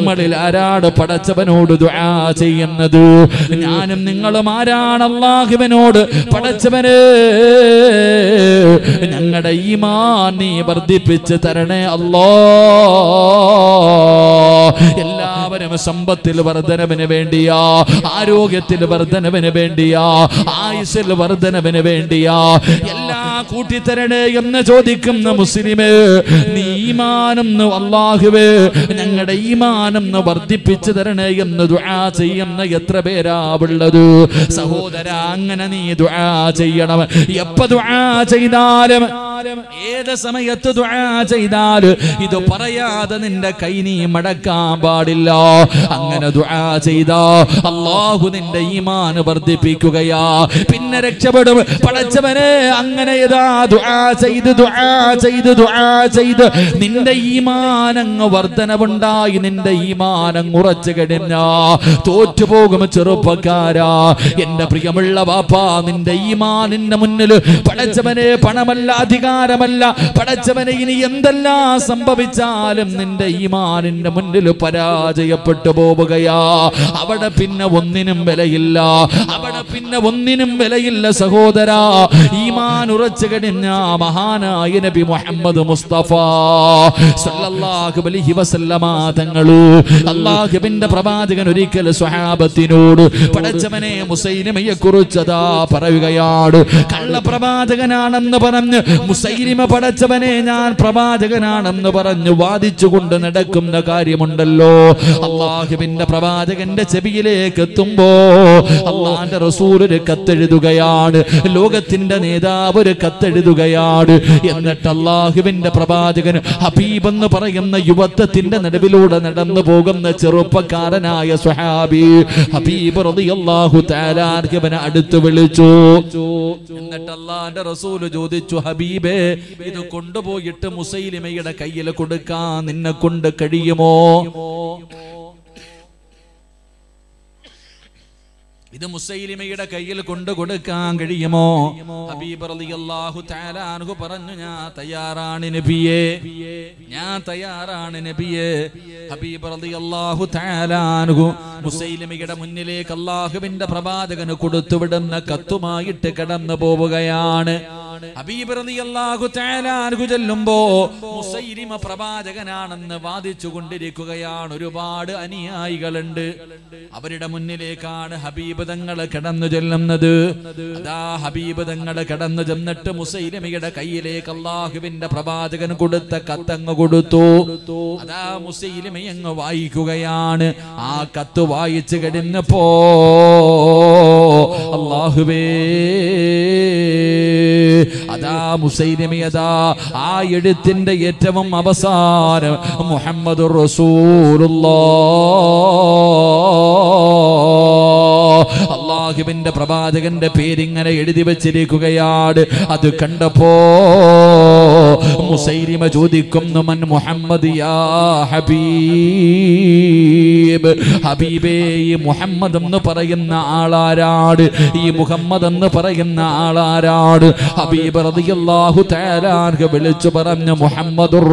നമ്മളിൽ ആരാണ് പടച്ചവനോട് ദുആ ചെയ്യുന്നത്? ഞാനും നിങ്ങളും ആരാണ് അല്ലാഹുവിനോട് പടച്ചവനെ ഞങ്ങളുടെ ഈമാൻ നീ വർദ്ധിപ്പിച്ച് തരണേ അല്ലാഹ്. എല്ലാവരും സമ്പത്തിൽ വർധനവിന് വേണ്ടിയാ, ആരോഗ്യത്തിൽ വർധനവിന് വേണ്ടിയാ, ആയുസ്സിൽ വർധനവിന് വേണ്ടിയാ എല്ലാ കൂട്ടിത്തരണേ എന്ന് ചോദിക്കുന്ന മുസ്ലിമേ, നീ ഈമാനെന്ന് അല്ലാഹുവേ ഞങ്ങളുടെ ഈമാനെന്ന് വർദ്ധിപ്പിച്ചു തരണേ എന്ന് ദുആ ചെയ്യുന്ന എത്ര പേരാ ഉള്ളത്? സഹോദര, അങ്ങനെ നീ ദുആ ചെയ്യണം. എപ്പോ ദുആ ചെയ്താലും ഏത് സമയത്ത് ദുആ ചെയ്താലും ഇത് പറയാതെ നിന്റെ കൈ നീ മടക്കാൻ പാടില്ല. അങ്ങനെ ദുആ ചെയ്താ അല്ലാഹു നിന്റെ ഈമാൻ വർദ്ധിപ്പിക്കുകയാ, പിന്നെ രക്ഷപ്പെടും. പടച്ചവനെ അങ്ങനെ ദുആ ചെയ്ത് നിന്റെ ഈമാനങ്ങ് വർധനവുണ്ടായി, നിന്റെ ഈമാനങ്ങ് ഉറച്ചു കഴിഞ്ഞാ തോറ്റുപോകും ചെറുപ്പക്കാരാ. എന്റെ പ്രിയമുള്ള വാപ്പാ, നിന്റെ ഈമാനിന്റെ മുന്നിൽ പടച്ചവനെ പണമല്ല, അധികാരമല്ല, പടച്ചവനെ ഇനി എന്തെല്ലാം സംഭവിച്ചാലും നിന്റെ ഈമാനിന്റെ മുന്നിൽ പരാജയപ്പെട്ടു പോവുകയാ. അവിടെ പിന്നെ ഒന്നിനും വിലയില്ല, അവിടെ പിന്നെ ഒന്നിനും വിലയില്ല സഹോദരാ. ഈമാൻ ഉറച്ചു കഴിഞ്ഞ മഹാനായ നബി മുഹമ്മദ് മുസ്തഫ സല്ലല്ലാഹു അലൈഹി വസല്ലമ തങ്ങള് അല്ലാഹുവിന്റെ പ്രവാചകൻ ഒരിക്കൽ സ്വഹാബത്തിനോട് പടച്ചവനെ മുസൈലിമയെ കുറിച്ചതാ പറയുകയാണ്. കള്ളപ്രവാചകനാണെന്ന് പറഞ്ഞ് മുസൈലിമ പടച്ചവനെ ഞാൻ പ്രവാചകനാണെന്ന് പറഞ്ഞ് വാദിച്ചുകൊണ്ട് നടക്കുന്ന കാര്യമുണ്ടല്ലോ. അല്ലാഹുവിന്റെ പ്രവാചകന്റെ ചെവിയിലേക്ക് എത്തുമ്പോ അല്ലാഹുവിന്റെ റസൂൽ ഒരു കത്തെഴുതുകയാണ്, ലോകത്തിന്റെ നേതാവ് ഒരു കത്തെഴുതുകയാണ്. എന്നിട്ട് അല്ലാഹുവിന്റെ പ്രവാചകൻ ഹബീബ് എന്ന് പറയുന്ന യുവത്വത്തിന്റെ നടുവിലൂടെ നടന്നു പോകുന്ന ചെറുപ്പക്കാരനായ സ്വഹാബി ഹബീബ് റളിയല്ലാഹു തആല അൻഹുവിനെ അടുത്ത് വിളിച്ചു. എന്നിട്ട് അല്ലാഹുവിന്റെ റസൂൽ ചോദിച്ചു, ഹബീബേ, ഇത് കൊണ്ടുപോയിട്ട് മുസൈലിമയുടെ കയ്യിൽ കൊടുക്കാൻ നിന്നെ കൊണ്ട് കഴിയുമോ? ഇത് മുസൈലിമയുടെ കയ്യിൽ കൊണ്ടു കൊടുക്കാൻ കഴിയുമോ? ഹബീബ് റളിയല്ലാഹു തആല അൻഹു പറഞ്ഞു, ഞാൻ തയ്യാറാണ് നബിയേ, ഞാൻ തയ്യാറാണ് നബിയേ. ഹബീബ് റളിയല്ലാഹു തആല അൻഹു മുസൈലിമയുടെ മുന്നിലേക്ക് അല്ലാഹുവിന്റെ പ്രവാചകന് കൊടുത്തുവിടുന്ന കത്തുമായിട്ട് കടന്നു പോവുകയാണ്. ഹബീബ് റളിയല്ലാഹു തആല അൻഹു ചെല്ലുമ്പോ മുസൈലിമ പ്രവാചകനാണെന്ന് വാദിച്ചു കൊണ്ടിരിക്കുകയാണ്. ഒരുപാട് അനുയായികളുണ്ട്. അവരുടെ മുന്നിലേക്കാണ് ഹബീബ് തങ്ങൾ കടന്നു ചെല്ലുന്നത്. അതാ ഹബീബ് തങ്ങൾ കടന്നു ചെന്നിട്ട് മുസൈലിമയുടെ കയ്യിലേക്ക് അല്ലാഹുവിന്റെ പ്രവാചകൻ കൊടുത്ത കത്തങ്ങ് കൊടുത്തു. അതാ മുസൈലിമയങ്ങ് വായിക്കുകയാണ്. ആ കത്ത് വായിച്ചു കഴിഞ്ഞപ്പോ അല്ലാഹുവേ, അതാ മുസൈലിമയതാ ആ എഴുത്തിന്റെ ഏറ്റവും അവസാനം മുഹമ്മദുർ റസൂലുള്ളാഹ്, അല്ലാഹുവിന്റെ പ്രവാചകന്റെ പേരിങ്ങനെ എഴുതി വെച്ചിരിക്കുകയാണ്. അത് കണ്ടപ്പോ മുസൈലിമ ചോദിക്കുന്നു, മൻ മുഹമ്മദ് യാ ഹബീബ്, ഹബീബേ ഈ മുഹമ്മദ് എന്ന് പറയുന്ന ആളാരാട്, ഈ മുഹമ്മദ് എന്ന് പറയുന്ന ആളാരാട്? ഹബീബ് റളിയല്ലാഹു തആല അൻഹു വിളിച്ചു പറഞ്ഞു, മുഹമ്മദുർ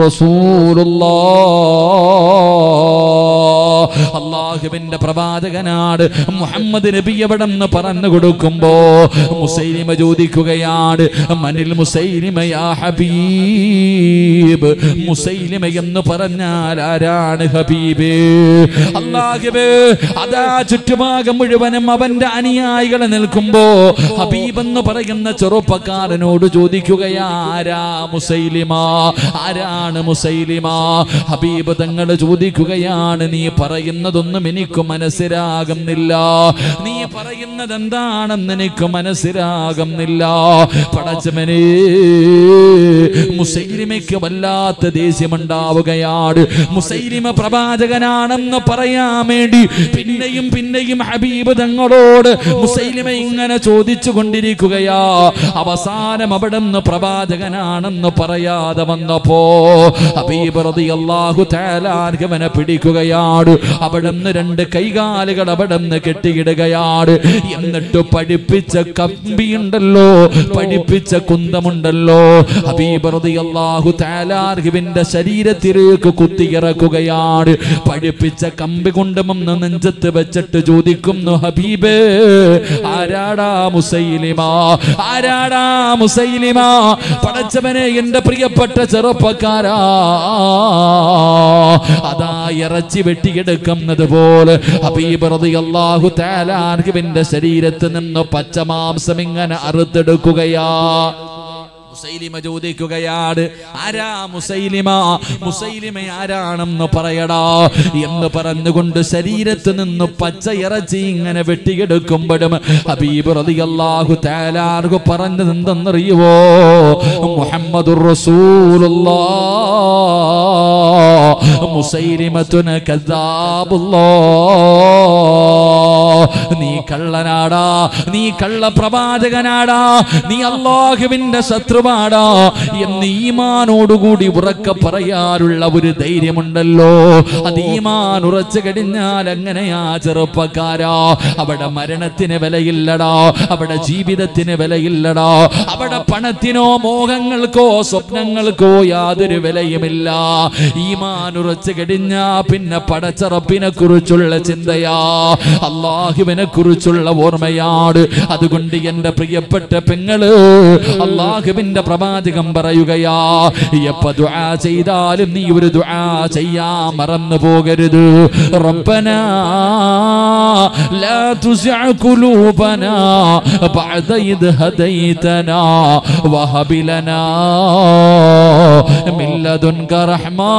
റസൂലുള്ളാഹ്, അല്ലാഹുവിന്റെ പ്രവാചകനാണ് മുഹമ്മദ് നബി എവിടെന്ന് പറഞ്ഞു കൊടുക്കുമ്പോ മുസൈലിമ ചോദിക്കുകയാണ്, മനിൽ മുസൈലിമ യാ ഹബീബ്, മുസൈലിമ എന്ന് പറഞ്ഞാൽ ആരാണ് ഹബീബേ? അല്ലാഹുവേ, അതാ ചുറ്റുഭാഗം മുഴുവനും അവന്റെ അനുയായികളെ നിൽക്കുമ്പോ ഹബീബ് എന്ന് പറയുന്ന ചെറുപ്പക്കാരനോട് ചോദിക്കുകയാ, ആരാ മുസൈലിമ, ആരാണ് മുസൈലിമ? ഹബീബ് തങ്ങൾ ചോദിക്കുകയാണ്, നീ പറയുന്നതൊന്നും എനിക്ക് മനസ്സിലാകുന്നില്ല, നീ പറയുന്നത് എന്താണെന്ന് എനിക്ക് മനസ്സിലാകുന്നില്ല. പടച്ചവനേ, മുസൈലിമയ്ക്ക് വല്ലാത്ത ദേഷ്യമുണ്ടാവുകയാണ്. മുസൈലിമ പ്രവാചകനാണെന്ന് പറയാൻ വേണ്ടി പിന്നെയും പിന്നെയും ഹബീബ് തങ്ങളോട് മുസൈലിമ ഇങ്ങനെ ചോദിച്ചു കൊണ്ടിരിക്കുകയാ. അവസാനം അവിടുന്ന് പ്രവാചകനാണെന്ന് പറയാതെ വന്നപ്പോ ഹബീബ് റളിയല്ലാഹു തആല അൻഹുവിനെ പിടിക്കുകയാണ്. അവിടുന്ന് 2 കൈകാലുകൾ അവിടുന്ന് കെട്ടിയിടുകയാണ്. എന്നിട്ട് പഠിപ്പിച്ച കമ്പിയുണ്ടല്ലോ, പഠിപ്പിച്ച കുന്തമുണ്ടല്ലോ, ഹബീബ് റളിയല്ലാഹു തആല അൻഹുവിന്റെ ശരീരത്തിലേക്ക് കുത്തിയിറക്കുകയാണ്. പഠിപ്പിച്ച കമ്പി കൊണ്ടുമെന്ന് നെഞ്ചത്ത് വെച്ചിട്ട് ചോദിക്കുന്നു, ഹബീബേ ആരാടാ മുസൈലിമ, ആരാടാ മുസൈലിമ? പടച്ചവനെ, എന്റെ പ്രിയപ്പെട്ട ചെറുപ്പക്കാരാ, അതാ ഇറച്ചി വെട്ടിയെടുക്കുന്നത് പോലെ ഹബീബ് റളിയല്ലാഹു തആല അൻഹുവിന്റെ ശരീരത്തിൽ നിന്ന് പച്ചമാംസം ഇങ്ങനെ അറുത്തെടുക്കുകയാ. മുസൈലിമ ചോദിക്കുകയാണ്, ആരാ മുസൈലിമ? മുസൈലിമ ആരാണെന്ന് പറയടാ എന്ന് പറഞ്ഞുകൊണ്ട് ശരീരത്തിൽ നിന്ന് പച്ച ഇറച്ചി ഇങ്ങനെ വെട്ടിയെടുക്കുമ്പോഴും ഹബീബ് റളിയല്ലാഹു തആല അൻഹു പറഞ്ഞത് എന്തെന്നറിയുവോ? മുഹമ്മദുർ റസൂലുള്ളാഹ് മുസൈലിമത്തുന കദ്ദാബുല്ലാഹ്. നീ കള്ളനാടാ, നീ കള്ള പ്രവാചകനാടാ, നീ അല്ലാഹുവിന്റെ ശത്രുവാടാ എന്ന് ഈമാനോടുകൂടി ഉറക്കെ പറയാനുള്ള ഒരു ധൈര്യമുണ്ടല്ലോ. അത് ഈമാൻ ഉറച്ചു കഴിഞ്ഞാൽ എങ്ങനെയാ ചെറുപ്പക്കാരാ? അവിടെ മരണത്തിന് വിലയില്ലടാ, അവിടെ ജീവിതത്തിന് വിലയില്ലടാ, അവിടെ പണത്തിനോ മോഹങ്ങൾക്കോ സ്വപ്നങ്ങൾക്കോ യാതൊരു വിലയുമില്ല. ഈമാൻ ഉറച്ചു കഴിഞ്ഞാ പിന്നെ പടച്ചറപ്പിനെ കുറിച്ചുള്ള ചിന്തയാ, അല്ലാഹുവിനെ കുറിച്ചുള്ള ഓർമ്മയാണ്. അതുകൊണ്ട് എന്റെ പ്രിയപ്പെട്ട പെങ്ങള്, അല്ലാഹുവിന്റെ പ്രവാചകം പറയുകയാ, എപ്പോ ദുആ ചെയ്താലും നീ ഒരു ദുആ ചെയ്യാൻ മറന്നു പോകരുത്. റബ്ബനാ ലാ തുസിഅ ഖുലൂബനാ ബഅദ ഇദ് ഹദൈതനാ വഹബ് ലനാ മിൻ ലദുൻക റഹ്മാ.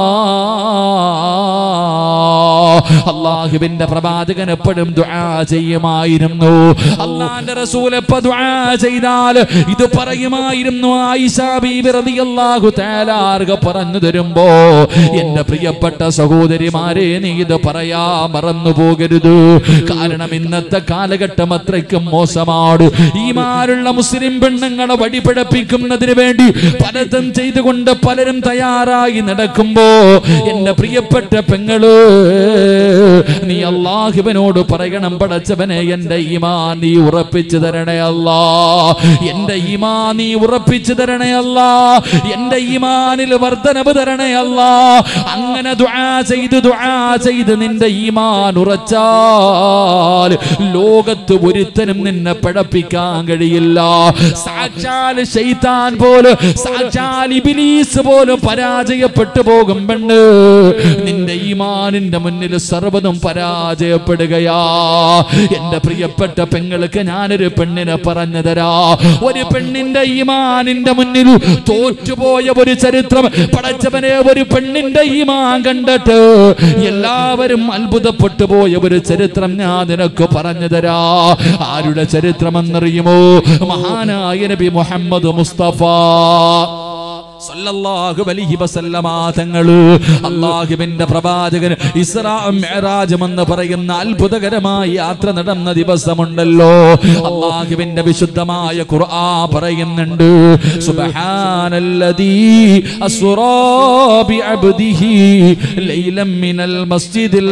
അല്ലാഹുവിന്റെ പ്രവാചകൻ എപ്പോഴും ദുആ ചെയ്യുമായിരുന്നു. അല്ലാഹുവിന്റെ റസൂൽ എപ്പോ ദുആ ചെയ്താൽ ഇത് പറയുമായിരുന്നു. ആയിഷ ബീബി റളിയല്ലാഹു തആല അൻഹ പറഞ്ഞു തരുമ്പോ, എന്റെ പ്രിയപ്പെട്ട സഹോദരിമാരെ, നീ ഇത് പറയാ മറന്നു പോകരുത്. കാരണം ഇന്നത്തെ കാലഘട്ടം അത്രയ്ക്കും മോശമാണ്. ഈമാനുള്ള മുസ്ലിം പെണ്ണുങ്ങളെ വഴിപിഴപ്പിക്കുന്നതിന് വേണ്ടി പലതും ചെയ്തുകൊണ്ട് പലരും തയ്യാറായി നടക്കുമ്പോ, എന്റെ പ്രിയപ്പെട്ട പെങ്ങള്, നീ അല്ലാഹുവിനോട് പറയണം, പടച്ചവനെ എന്റെ ഈമാൻ നീ ഉറപ്പിച്ചു തരണേ അല്ലാ, എന്റെ ഈമാൻ നീ ഉറപ്പിച്ചു തരണേ അല്ലാ, എന്റെ ഈമാനിൽ വർദ്ധനവ് തരണേ അല്ലാ. അങ്ങനെ ദുആ ചെയ്ത് നിന്റെ ഈമാൻ ഉറച്ചാൽ ലോകത്ത് ഒരുത്തനും നിന്നെ പിഴപ്പിക്കാൻ കഴിയില്ല. സാക്ഷാൽ ശൈത്താൻ പോലും, സാക്ഷാൽ ഇബ്ലീസ് പോലും പരാജയപ്പെട്ടു പോകും പെണ്ണ്. നിന്റെ ഈമാനിന്റെ മുന്നിൽ സർവ്വതും പരാജയപ്പെടുകയാ. എന്റെ പ്രിയപ്പെട്ട പെങ്ങൾക്ക് ഞാനൊരു പെണ്ണിനെ പറഞ്ഞു തരാ. ഒരു പെണ്ണിന്റെ ഈമാനിന്റെ മുന്നിൽ തോറ്റുപോയ ഒരു ചരിത്രം പടച്ചവനെ, ഒരു പെണ്ണിന്റെ ഈമാൻ കണ്ടിട്ട് എല്ലാവരും അത്ഭുതപ്പെട്ടു പോയ ഒരു ചരിത്രം ഞാൻ നിനക്ക് പറഞ്ഞു തരാ. ആരുടെ ചരിത്രമെന്നറിയുമോ? മഹാനായ നബി മുഹമ്മദ് മുസ്തഫ സല്ലല്ലാഹു അലൈഹി വസല്ലമ തങ്ങള്, അല്ലാഹുവിന്റെ പ്രവാചകൻ ഇസ്രാ മിഅ്റാജ് എന്ന് പറയുന്ന അത്ഭുതകരമായ യാത്ര നടന്ന ദിവസമുണ്ടല്ലോ. അല്ലാഹുവിന്റെ വിശുദ്ധമായ ഖുർആൻ പറയുന്നുണ്ട്, സുബ്ഹാനല്ലദീ അസ്റാ ബിഅബ്ദിഹി ലൈലൻ മിനൽ മസ്ജിദിൽ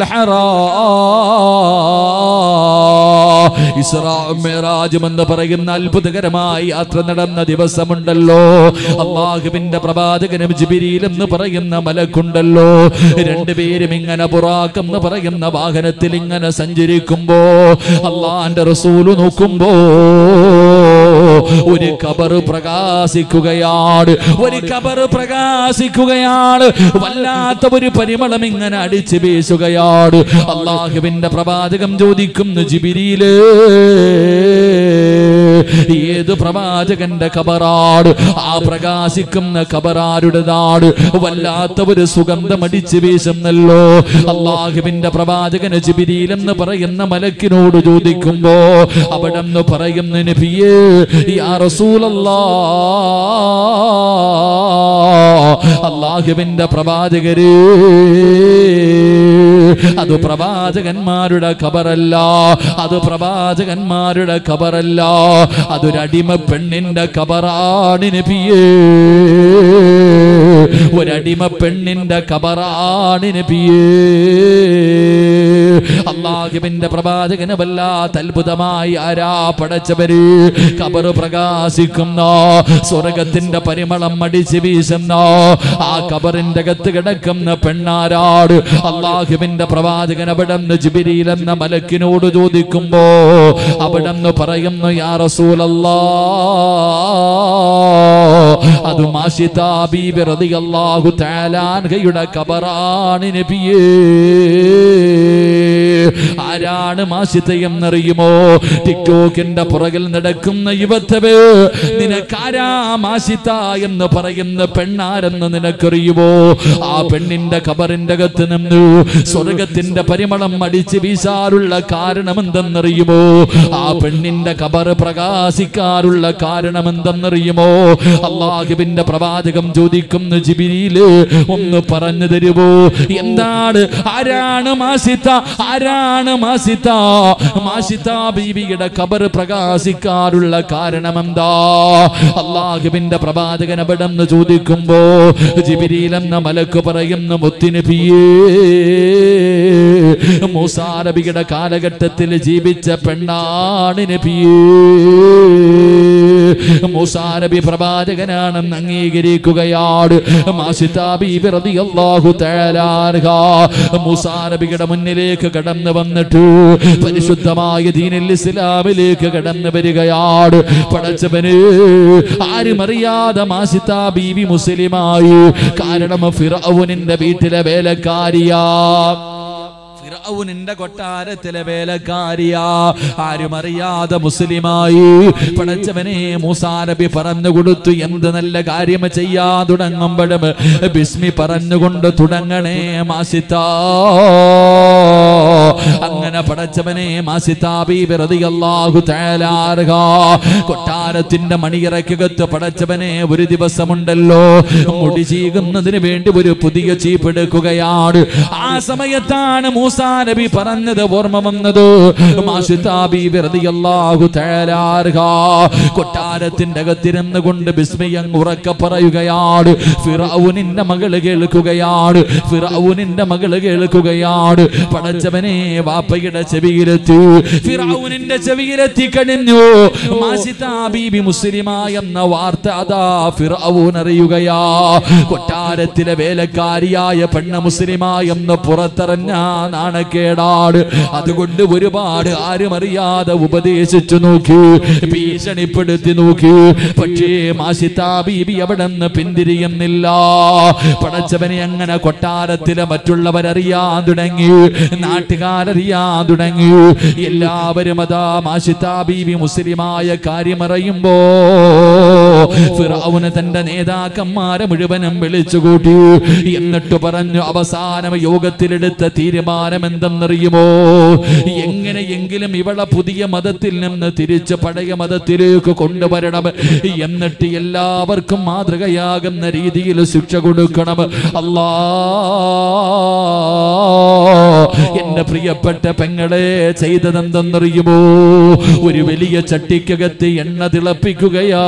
ഹറാം. ഇസ്രാ മിഅ്റാജ് എന്ന് പറയുന്ന അത്ഭുതകരമായ യാത്ര നടന്ന ദിവസമുണ്ടല്ലോ. അല്ലാഹുവിന്റെ പ്രവാചകനും ജിബ്രീൽ എന്ന് പറയുന്ന മലക്കുണ്ടല്ലോ, രണ്ടുപേരും ഇങ്ങനെ ബുറാഖ് എന്ന് പറയുന്ന വാഹനത്തിൽ ഇങ്ങനെ സഞ്ചരിക്കുമ്പോ അല്ലാഹുവിന്റെ റസൂൽ നോക്കുമ്പോ ഒരു ഖബർ പ്രകാശിക്കുകയാണ്, ഒരു ഖബർ പ്രകാശിക്കുകയാണ്. വല്ലാത്ത ഒരു പരിമളം ഇങ്ങനെ അടിച്ചു വീശുകയാണ്. അല്ലാഹുവിന്റെ പ്രവാചകം ചോദിക്കുന്നു, ജിബ്രീലേ, ഏത് പ്രവാചകന്റെ ഖബറാണ്? ആ പ്രകാശിക്കുന്ന ഖബറാരുടേതാണ്? വല്ലാത്ത ഒരു സുഗന്ധം അടിച്ചു വീശുന്നല്ലോ. അല്ലാഹുവിന്റെ പ്രവാചകന് ജിബ്രീൽ എന്ന് പറയുന്ന മലക്കിനോട് ചോദിക്കുമ്പോ അവിടെന്ന് പറയുന്ന, നബിയേ, യാ റസൂലല്ലാഹ്, അല്ലാഹുവിന്റെ പ്രവാചകരേ, അത് പ്രവാചകന്മാരുടെ ഖബറല്ല, അത് പ്രവാചകന്മാരുടെ ഖബറല്ല, അതൊരടിമ പെണ്ണിന്റെ ഖബറാണ് നബിയേ, ഒരടിമ പെണ്ണിന്റെ ഖബറാണ് നബിയേ. അല്ലാഹുവിന്റെ പ്രവാചകന് വല്ലാത്ത അത്ഭുതമായി ആരാ പടച്ചവര് ഖബർ പ്രകാശിക്കുന്ന സ്വർഗത്തിന്റെ പരിമളം അടിച്ച് വീശുന്ന ആ ഖബറിന്റെ അകത്ത് കിടക്കുന്ന പെണ്ണാരാട് അല്ലാഹുവിന്റെ പ്രവാചകൻ അവിടുന്ന് ജിബ്രീൽ എന്ന മലക്കിനോട് ചോദിക്കുമ്പോ അവിടുന്ന് പറയുന്നു യാ റസൂലല്ലാഹ് അത് മാഷിത ബീബി റളിയല്ലാഹു തആല അൻഹയുടെ ഖബറാണ് നബിയേ. ആരാണ് മാഷിത എന്നറിയുമോ? ടിക്ടോക്കിന്റെ പുറകിൽ നടക്കുന്ന യുവത്തവേ, നിനക്കാരാ മാഷിത എന്ന് പറയുന്ന പെണ്ണാരെന്ന് നിനക്കറിയുമോ? ആ പെണ്ണിന്റെ ഖബറിന്റെ അകത്ത് നിന്ന് സ്വർഗത്തിന്റെ പരിമളം അടിച്ച് വീശാറുള്ള കാരണം എന്തെന്നറിയുമോ? ആ പെണ്ണിന്റെ ഖബർ പ്രകാശിക്കാറുള്ള കാരണം എന്തെന്നറിയുമോ? അല്ലാഹുവിന്റെ പ്രവാചകം ചോദിക്കുന്നു ജിബ്രീല് ഒന്ന് പറഞ്ഞു തരുമോ? എന്താണ്? ആരാണ് മാഷിത? ആരാണ് മാഷിത? മാഷിത ബീവിയുടെ ഖബർ പ്രകാശിക്കാറുള്ള കാരണം എന്താ? അല്ലാഹുവിന്റെ പ്രവാചകൻ അവിടെന്ന് ചോദിക്കുമ്പോ ജിബ്രീൽ എന്ന മലക്ക് പറയുന്ന മുത്തുനബിയേ, മൂസാ നബിയുടെ കാലഘട്ടത്തിൽ ജീവിച്ച പെണ്ണാണ് നബിയേ. മൂസാ നബി പ്രവാചകനാണെന്ന് അംഗീകരിക്കുകയാണ് മാഷിത ബീബി റളിയല്ലാഹു തആല അൻഹ. മൂസാ നബിയുടെ മുന്നിലേക്ക് കടന്നു വന്നിട്ട് പരിശുദ്ധമായ ദീനുൽ ഇസ്ലാമിലേക്ക് കടന്നു വരികയാണ്. പടച്ചവനെ, ആരും അറിയാതെ മാഷിത ബീവി മുസ്ലിമായി. കാരണം ഫിർഔനിന്റെ വീട്ടിലെ വേലക്കാരിയാ, ഫിർഔനിന്റെ കൊട്ടാരത്തിലെ വേലക്കാരിയാ. ആരും അറിയാതെ മുസ്ലിമായി. പടച്ചവനെ, മൂസാ നബി പറഞ്ഞു കൊടുത്തു എന്ത് നല്ല കാര്യം ചെയ്യാ തുടങ്ങുമ്പോഴും ബിസ്മി പറഞ്ഞുകൊണ്ട് തുടങ്ങണേ മാഷിത. അങ്ങനെ പടച്ചവനെ മാഷിത ബീബി റളിയല്ലാഹു തആല അൻഹ കൊട്ടാരത്തിന്റെ മണിയറക്കകത്ത് പടച്ചവനെ ഒരു ദിവസമുണ്ടല്ലോ മുടി ചീകുന്നതിന് വേണ്ടി ഒരു പുതിയ ചീപ്പെടുക്കുകയാണ്. ആ സമയത്താണ് മൂസാ നബി പറഞ്ഞത് ഓർമ്മ വന്നത്. മാഷിത ബീബി റളിയല്ലാഹു തആല അൻഹ കൊട്ടാരത്തിന്റെ അകത്തിരുന്ന് കൊണ്ട് ബിസ്മി അങ്ങ് ഉറക്കെ പറയുകയാണ്. ഫിർഔനിന്റെ മകള് കേൾക്കുകയാണ്, ഫിർഔനിന്റെ മകള് കേൾക്കുകയാണ്. പടച്ചവനെ, വാപ്പയുടെ ചെവിയിലെത്തി, ഫിർഔനിന്റെ ചെവിയിലെത്തി കഴിഞ്ഞു. മാഷിത ബീബി മുസ്ലിമായ എന്ന വാർത്ത അതാ ഫിർഔൻ അറിയുകയാ. കൊട്ടാരത്തിലെ വേലക്കാരിയായ പെണ്ണ് മുസ്ലിമായെന്ന് പുറത്തറിഞ്ഞ നാണക്കേടാട്. അതുകൊണ്ട് ഒരുപാട് ആരും അറിയാതെ ഉപദേശിച്ചു നോക്കി, ഭീഷണിപ്പെടുത്തി നോക്കി. പക്ഷേ മാഷിത ബീബി അവിടെ നിന്ന് പിന്തിരിയുന്നില്ല. പടച്ചവനെ, അങ്ങനെ കൊട്ടാരത്തിലെ മറ്റുള്ളവരറിയാൻ തുടങ്ങി, നാട്ടുകാരറിയാൻ തുടങ്ങി. എല്ലാവരും അതാ മാഷിത ബീബി മുസ്ലിമായ കാര്യം അറിയുമ്പോ ഫിർഔന് തന്റെ നേതാക്കന്മാരെ മുഴുവനും വിളിച്ചുകൂട്ടി. എന്നിട്ട് പറഞ്ഞു, അവസാനം യോഗത്തിലെടുത്ത തീരുമാനം എന്തെന്നറിയുമോ? എങ്ങനെയെങ്കിലും ഇവളെ പുതിയ മതത്തിൽ നിന്ന് തിരിച്ച് പഴയ മതത്തിലേക്ക് കൊണ്ടുവരണം. എന്നിട്ട് എല്ലാവർക്കും മാതൃകയാകുന്ന രീതിയിൽ ശിക്ഷ കൊടുക്കണം. അല്ലാ, എന്റെ പ്രിയപ്പെട്ട പെങ്ങളെ, ചെയ്തതെന്തെന്നറിയുമോ? ഒരു വലിയ ചട്ടിക്കകത്ത് എണ്ണ തിളപ്പിക്കുകയാ.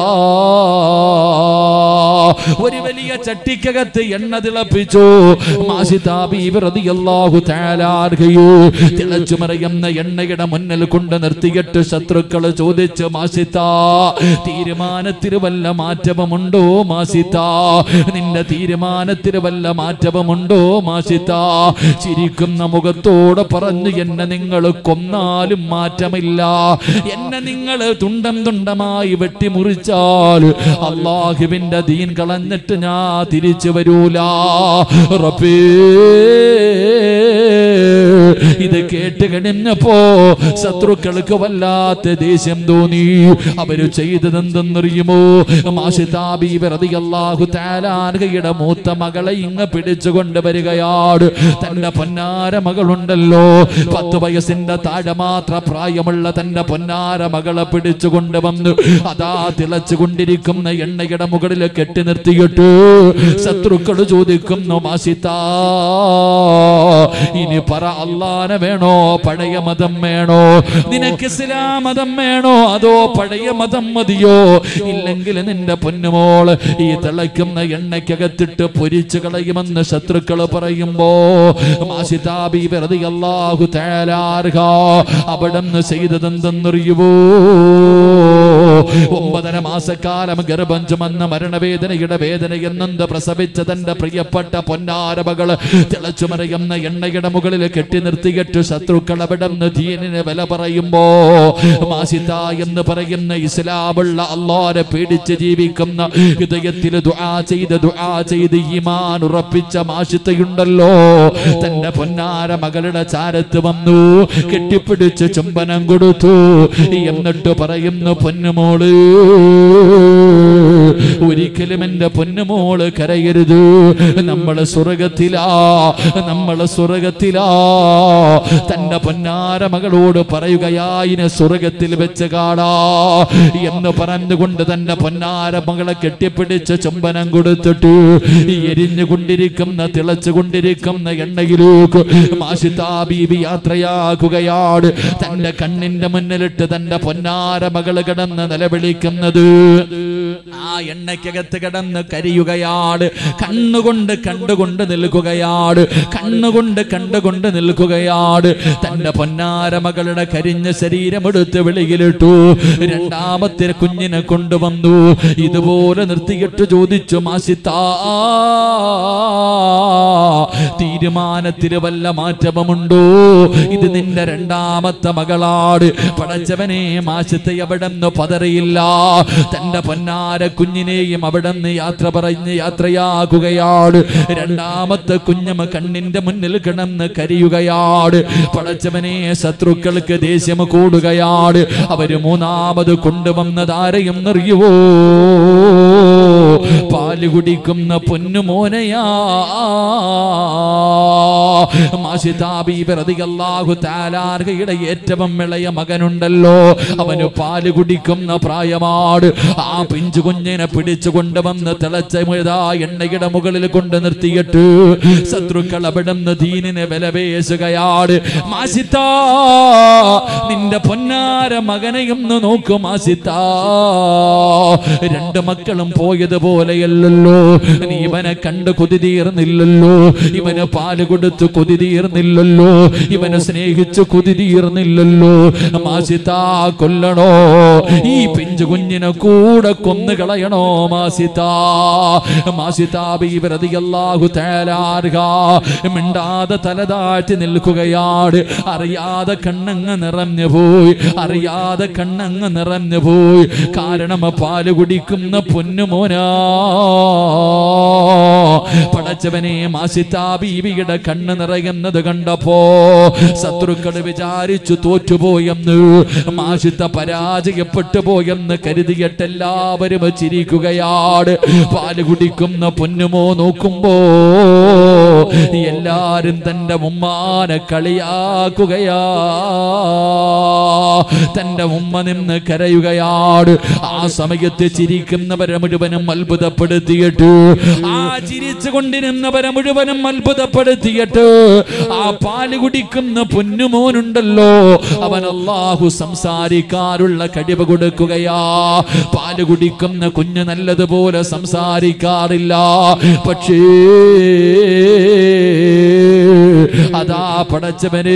ഒരു വലിയ ചട്ടിക്കകത്ത് എണ്ണ തിളപ്പിച്ചു. മാഷിത ബീബി റളിയല്ലാഹു തആല അൻഹ തിളച്ചു മറിയുന്ന എണ്ണയുടെ മുന്നിൽ കൊണ്ട് നിർത്തിയിട്ട് ശത്രുക്കൾ ചോദിച്ചു, മാഷിത, തീരുമാനത്തിൽ വല്ല മാറ്റവുമുണ്ടോ മാഷിത? നിന്റെ തീരുമാനത്തിൽ വല്ല മാറ്റവുമുണ്ടോ മാഷിത? ചിരിക്കുന്ന മുഖത്തോടെ പറഞ്ഞു, എന്നെ നിങ്ങൾ കൊന്നാലും മാറ്റമില്ല. എന്നെ നിങ്ങൾ തുണ്ടം തുണ്ടമായി വെട്ടിമുറിച്ചാൽ അല്ലാഹുവിന്റെ ദീൻ കളഞ്ഞിട്ട് ഞാൻ തിരിച്ചു വരൂല. റബ്ബേ, ഇത് കേട്ട് കഴിഞ്ഞപ്പോ ശത്രുക്കൾക്ക് വല്ലാത്ത ദേഷ്യം തോന്നി. അവര് ചെയ്തതെന്തെന്നറിയുമോ? മാഷിത ബീബി റളിയല്ലാഹു തആല അൻഹയുടെ മൂത്ത മകളെ ഇങ്ങ് പിടിച്ചുകൊണ്ട് വരികയാണ്. തന്റെ പൊന്നാര മകളുണ്ടല്ലോ, 10 വയസ്സിന്റെ താഴെ മാത്ര പ്രായമുള്ള തന്റെ പൊന്നാര മകളെ പിടിച്ചുകൊണ്ട് വന്നു. അതാ തിളച്ചുകൊണ്ടിരിക്കുന്ന എണ്ണയുടെ മുകളിൽ കെട്ടി നിർത്തിയിട്ട് ശത്രുക്കൾ ചോദിക്കുന്നു, മാഷിത, ഇനി പറ, അല്ലാഹനെ വേണോ വേണോ പഴയ മതം വേണോ നിനക്ക് ഇസ്ലാം മതം വേണോ അതോ പഴയ മതം മതിയോ ഇല്ലെങ്കിൽ നിന്റെ പൊന്നുമോള് ഈ തിളയ്ക്കുന്ന എണ്ണയ്ക്കകത്തിട്ട് പൊരിച്ചു കളയുമെന്ന് ശത്രുക്കൾ പറയുമ്പോ മാസിതാ ബീവി റളിയല്ലാഹു തആല അൻഹാ അവിടുന്ന് ചെയ്തതെന്തെന്നറിയുവോ 9.5 മാസക്കാലം ഗർഭം ചുമന്ന മരണവേദനയുടെ വേദനയെന്നെന്ത് പ്രസവിച്ച തന്റെ പ്രിയപ്പെട്ട പൊന്നാര മകള് തിളച്ചു മറിയുന്ന എണ്ണയുടെ മുകളിൽ കെട്ടി നിർത്തിയിട്ട് ശത്രുക്കൾ അവിടുന്ന് ദീനിന് വില പറയുമ്പോ മാസിത എന്ന് പറയുന്ന ഇസ്ലാമുള്ള അല്ലാഹുവിനെ പേടിച്ച് ജീവിക്കുന്ന ഹൃദയത്തിൽ ദുആ ചെയ്ത് ഈമാൻ ഉറപ്പിച്ച മാസിതയുണ്ടല്ലോ തന്റെ പൊന്നാര മകളുടെ ചാരത്ത് വന്നു കെട്ടിപ്പിടിച്ച് ചുംബനം കൊടുത്തു എന്നിട്ട് പറയുന്നു പൊന്നുമോള് ഒരിക്കലും എന്റെ പൊന്നുമോള് കരയരുത് നമ്മള് സ്വർഗത്തിലാ തന്റെ പൊന്നാര മകളോട് പറയുകയായിനെ സ്വർഗത്തിൽ വെച്ച് കാണാ എന്ന് പറഞ്ഞുകൊണ്ട് തന്റെ പൊന്നാര മകളെ കെട്ടിപ്പിടിച്ച് ചുംബനം കൊടുത്തിട്ട് എരിഞ്ഞുകൊണ്ടിരിക്കുന്ന തിളച്ചുകൊണ്ടിരിക്കുന്ന എണ്ണയിലേക്ക് മാസിതാ ബീവി യാത്രയാക്കുകയാണ് തന്റെ കണ്ണിന്റെ മുന്നിലിട്ട് തന്റെ പൊന്നാര മകള് കിടന്ന് നിലവിളിക്കുന്നത് ആ എണ്ണയ്ക്കകത്ത് കിടന്ന് കരിയുകയാണ് കണ്ടുകൊണ്ട് നിൽക്കുകയാണ് തന്റെ പൊന്നാര മകളുടെ കരിഞ്ഞ ശരീരമെടുത്ത് വെളിയിലിട്ടു രണ്ടാമത്തെ കുഞ്ഞിനെ കൊണ്ടുവന്നു ഇതുപോലെ നിർത്തിയിട്ട് ചോദിച്ചു മാസിതാ തീരുമാനത്തിന് വല്ല മാറ്റമുണ്ടോ ഇത് നിന്റെ രണ്ടാമത്തെ മകളാട് പടച്ചവനെ മാസിത അവിടെന്ന് പതറിയില്ല തന്റെ പൊന്നാര കുഞ്ഞിനെയും അവിടെന്ന് യാത്ര പറഞ്ഞ് യാത്രയാകുകയാണ് രണ്ടാമത്തെ കുഞ്ഞമ്മ കണ്ണിന്റെ മുന്നിൽ കിടന്ന് കരിയുകയാണ് പടച്ചവനെ ശത്രുക്കൾക്ക് ദേഷ്യം കൂടുകയാണ് അവര് മൂന്നാമത് കൊണ്ടുവന്നതാരെയും അറിയുവോ പാല് കുടിക്കുന്ന പൊന്നുമോനയാ മാസിതാ ബീവി റളിയല്ലാഹു തആല അൻഹയുടെ ഏറ്റവും ഇളയ മകനുണ്ടല്ലോ അവന് പാല് കുടിക്കുന്ന പ്രായമാണ് ആ പിഞ്ചു കുഞ്ഞിനെ പിടിച്ചു കൊണ്ടുവന്ന് തിളച്ച എണ്ണയുടെ മുകളിൽ കൊണ്ട് നിർത്തിയിട്ട് ശത്രുക്കൾ അവിടുന്ന് ദീനിനെ വിലപേശുകയാണ് മാസിതാ നിന്റെ പൊന്നാര മകനെയൊന്ന് നോക്കൂ മാസിതാ രണ്ട് മക്കളും പോയതുപോലെയല്ലോ നീ ഇവനെ കണ്ട് കൊതി തീർന്നില്ലല്ലോ ഇവന് പാല് കൊടുത്ത് കൊതി തീർന്നില്ലല്ലോ ഇവനെ സ്നേഹിച്ച് കൊതി തീർന്നില്ലല്ലോ മാസിതാ കൊല്ലണോ ഈ പിഞ്ചു കുഞ്ഞിനെ കൂടെ കൊന്നു കളയണോ മാസിതാ ബീവി റളിയല്ലാഹു തആല അൻഹാ മിണ്ടാതെ തലതാഴ്ത്തി നിൽക്കുകയാണ് അറിയാതെ കണ്ണങ്ങ് നിറഞ്ഞു പോയി കാരണം പാല് കുടിക്കുന്ന പൊന്നുമോനാ പടച്ചവനെ മാസിതാ ബീവിയുടെ കണ്ണ് നിറയുന്നത് കണ്ടപ്പോ ശത്രുക്കൾ വിചാരിച്ചു തോറ്റുപോയെന്ന് മാസിത പരാജയപ്പെട്ടു പോയെന്ന് കരുതിയിട്ട് എല്ലാവരും ചിരിക്കുകയാണ് പാല് കുടിക്കുന്ന പൊന്നുമോ നോക്കുമ്പോ എല്ലാരും തന്റെ ഉമ്മാനെ കളിയാക്കുകയാ തന്റെ ഉമ്മ നിന്ന് കരയുകയാണ് ആ സമയത്ത് ചിരിക്കുന്നവരെ മുഴുവനും അത്ഭുതപ്പെടുത്തിയിട്ട് ആ ചിരിച്ചു കൊണ്ടിരുന്നവരെ മുഴുവനും അത്ഭുതപ്പെടുത്തിയിട്ട് ആ പാല് കുടിക്കുന്ന പൊന്നുമോനുണ്ടല്ലോ അവൻ അല്ലാഹു സംസാരിക്കാനുള്ള കഴിവ് കൊടുക്കുകയാ പാല് കുടിക്കുന്ന കുഞ്ഞ് നല്ലതുപോലെ സംസാരിക്കാറില്ല പക്ഷേ അതാ പടച്ചവന്